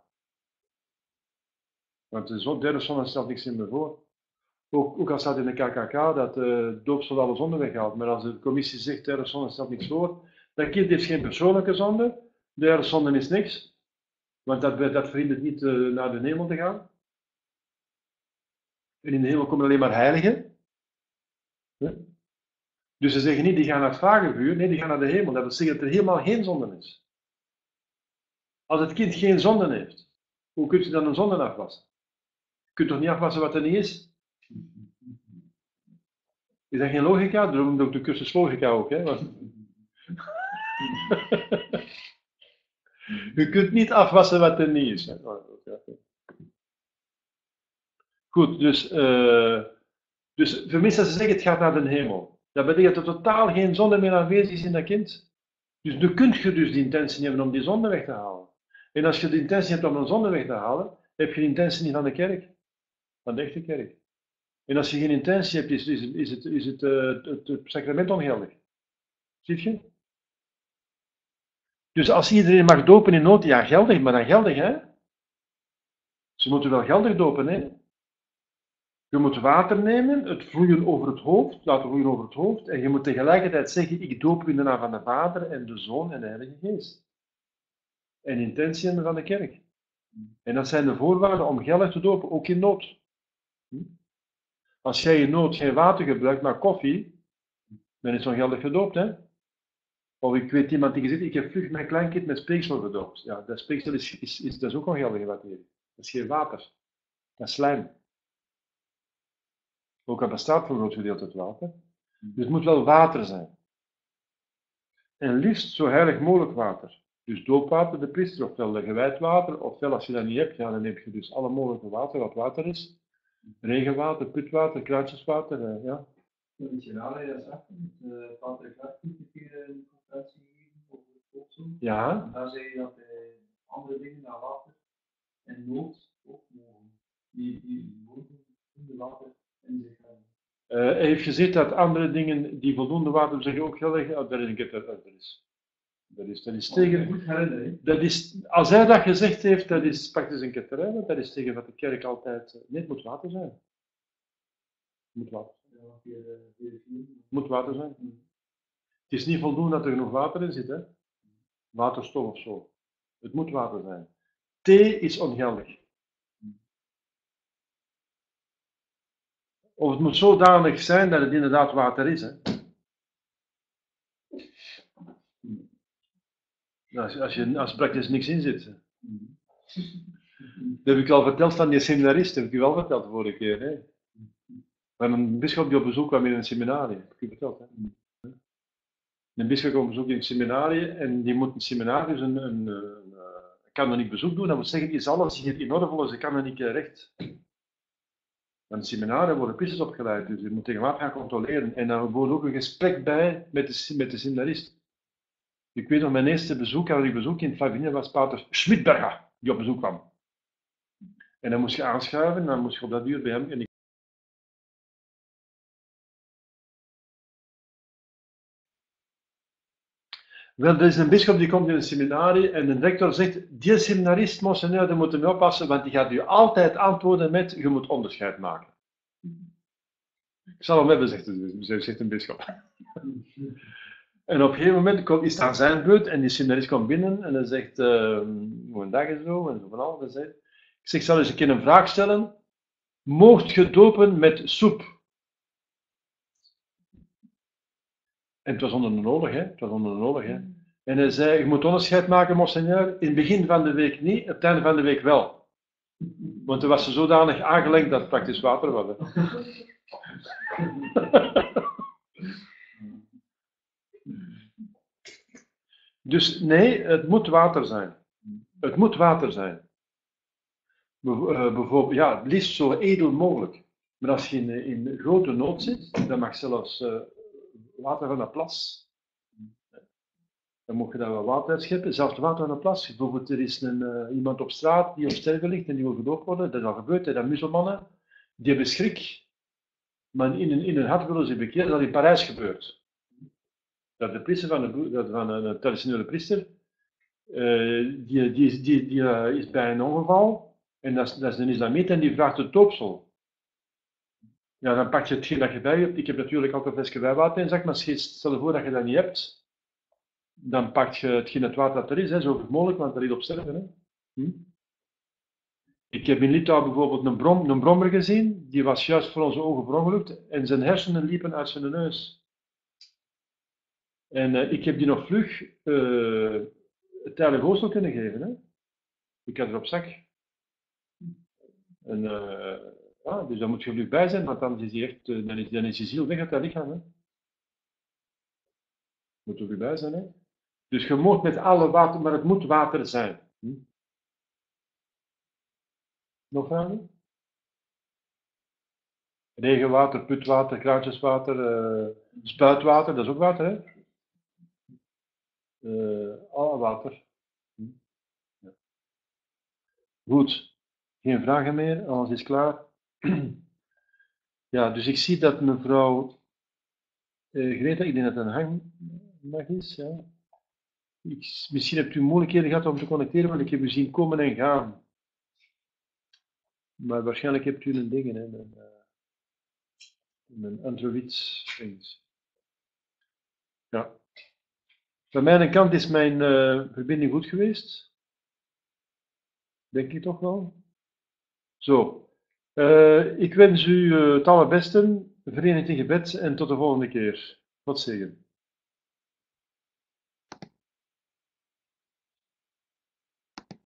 Want de derde zonde stelt niks meer voor. Ook al staat in de KKK dat de doopsel alle zonden weghaalt. Maar als de commissie zegt de derde zonde stelt niks voor, dat kind heeft geen persoonlijke zonde. De derde zonde is niks. Want dat verhindert niet naar de hemel te gaan. En in de hemel komen alleen maar heiligen. Ja? Dus ze zeggen niet, die gaan naar het vagevuur. Nee, die gaan naar de hemel. Dat wil zeggen dat er helemaal geen zonde is. Als het kind geen zonde heeft, hoe kunt u dan een zonde afwassen? Je kunt toch niet afwassen wat er niet is? Is dat geen logica? Daarom doe ik de cursus logica ook. Hè? Je kunt niet afwassen wat er niet is. Goed, dus vermits dat ze zeggen het gaat naar de hemel. Dat betekent dat er totaal geen zonde meer aanwezig is in dat kind. Dus dan kun je dus de intentie hebben om die zonde weg te halen. En als je de intentie hebt om een zonde weg te halen, heb je de intentie niet van de kerk. Van de echte kerk. En als je geen intentie hebt, is het sacrament ongeldig. Zie je? Dus als iedereen mag dopen in nood, ja geldig, maar dan geldig hè. Ze moeten wel geldig dopen hè. Je moet water nemen, het vloeien over het hoofd, laten vloeien over het hoofd, en je moet tegelijkertijd zeggen, ik doop u in de naam van de Vader en de Zoon en de Heilige Geest. En intentie hebben van de kerk. En dat zijn de voorwaarden om geldig te dopen, ook in nood. Als jij in nood geen water gebruikt, maar koffie, dan is het ongeldig gedoopt, hè? Of ik weet iemand die gezegd, ik heb vlug mijn kleinkind met speeksel gedoopt. Ja, dat speeksel dat is ook ongeldige materie. Dat is geen water. Dat is slijm. Ook al bestaat voor een groot gedeelte het water. Dus het moet wel water zijn. En liefst zo heilig mogelijk water. Dus doopwater, de priester, ofwel gewijd water, ofwel als je dat niet hebt, ja, dan heb je dus alle mogelijke water wat water is. Regenwater, putwater, kruidjeswater, ja. Weet je wel, dat zegt, Pater Clark heeft een keer een conferentie gegeven over het doopsel. Ja. En daar zei je dat andere dingen dan water en nood ook mogen. Die voldoende water in zich hebben. Hij heeft gezegd dat andere dingen die voldoende water zeggen ook geldig. Dat is een ketter. Dat is tegen. Dat is, als hij dat gezegd heeft, dat is praktisch een ketterij, want dat is tegen wat de kerk altijd. Nee, het moet water zijn. Het moet water zijn. Moet water zijn. Het is niet voldoende dat er genoeg water in zit, hè? Waterstof of zo. Het moet water zijn. Thee is ongeldig. Of het moet zodanig zijn dat het inderdaad water is, hè? Als er praktisch niks in zit. Dat heb ik al verteld van die seminarist, dat heb ik u al verteld de vorige keer. Hè? Van een bisschop die op bezoek kwam in een seminarie, heb ik u verteld. Hè? Een bisschop op bezoek in een seminarie en die moet een seminarie, dus een kanoniek bezoek doen. Dat wil zeggen, is alles hier in orde volgens de kanoniek recht. Van een seminarie worden priesters opgeleid, dus je moet tegenwoordig gaan controleren. En dan wordt ook een gesprek bij met de seminarist. Ik weet nog, mijn eerste bezoek, als ik bezoek in Flavinia, was pater Schmidberger, die op bezoek kwam. En dan moest je aanschuiven, en dan moest je op dat uur bij hem. En Wel, er is een bisschop die komt in een seminarie en de rector zegt, die seminarist, monseigneur, die moet je mee oppassen, want die gaat u altijd antwoorden met, je moet onderscheid maken. Ik zal hem hebben, zegt een bisschop. En op een gegeven moment is het aan zijn beurt en die seminarist komt binnen en hij zegt, goedendag en zo van alles. Ik zeg, ik zal eens een keer een vraag stellen. Moogt je dopen met soep? En het was onder een oorlog, hè. En hij zei, je moet onderscheid maken, monseigneur, in het begin van de week niet, op het einde van de week wel. Want toen was ze zodanig aangelengd dat het praktisch water was. Dus nee, het moet water zijn. Het moet water zijn. Bijvoorbeeld, ja, het liefst zo edel mogelijk. Maar als je in grote nood zit, dan mag zelfs water van de plas. Dan moet je daar wel water uitscheppen, zelfs water van de plas. Bijvoorbeeld, er is iemand op straat die op sterven ligt en die wil gedoopt worden. Dat is al gebeurd, dat muzelmannen, die hebben schrik. Maar in hun hart willen ze bekeren, dat in Parijs gebeurt. Dat de priester van een traditionele priester, die is bij een ongeval, en dat is een islamiet en die vraagt het doopsel. Ja, dan pak je hetgeen dat je bij hebt. Ik heb natuurlijk altijd een flesje wijwater in zak, maar stel je voor dat je dat niet hebt, dan pak je het water dat er is, zo goed mogelijk, want er is op sterven. Hè. Ik heb in Litouwen bijvoorbeeld een brommer gezien, die was juist voor onze ogen verongelukt en zijn hersenen liepen uit zijn neus. En ik heb die nog vlug het heilige hoofdstel kunnen geven. Hè. Ik had er op zak. En, ja, dus daar moet je vlug bij zijn, want dan is, dan is je ziel weg uit dat lichaam. Hè. Moet er vlug bij zijn. Hè. Dus je moet met alle water, maar het moet water zijn. Nog vragen? Regenwater, putwater, kruidjeswater, spuitwater, dat is ook water, hè? Alle water. Ja. Goed, geen vragen meer, alles is klaar. Ja, dus ik zie dat mevrouw Greta, ik denk dat het een hangmat is, ja. Misschien hebt u moeilijkheden gehad om te connecteren, want ik heb u zien komen en gaan. Maar waarschijnlijk hebt u een ding, hè, een Android-things. Ja. Van mijn kant is mijn verbinding goed geweest. Denk ik toch wel. Zo. Ik wens u het allerbeste, verenigd in gebed en tot de volgende keer. God zegen.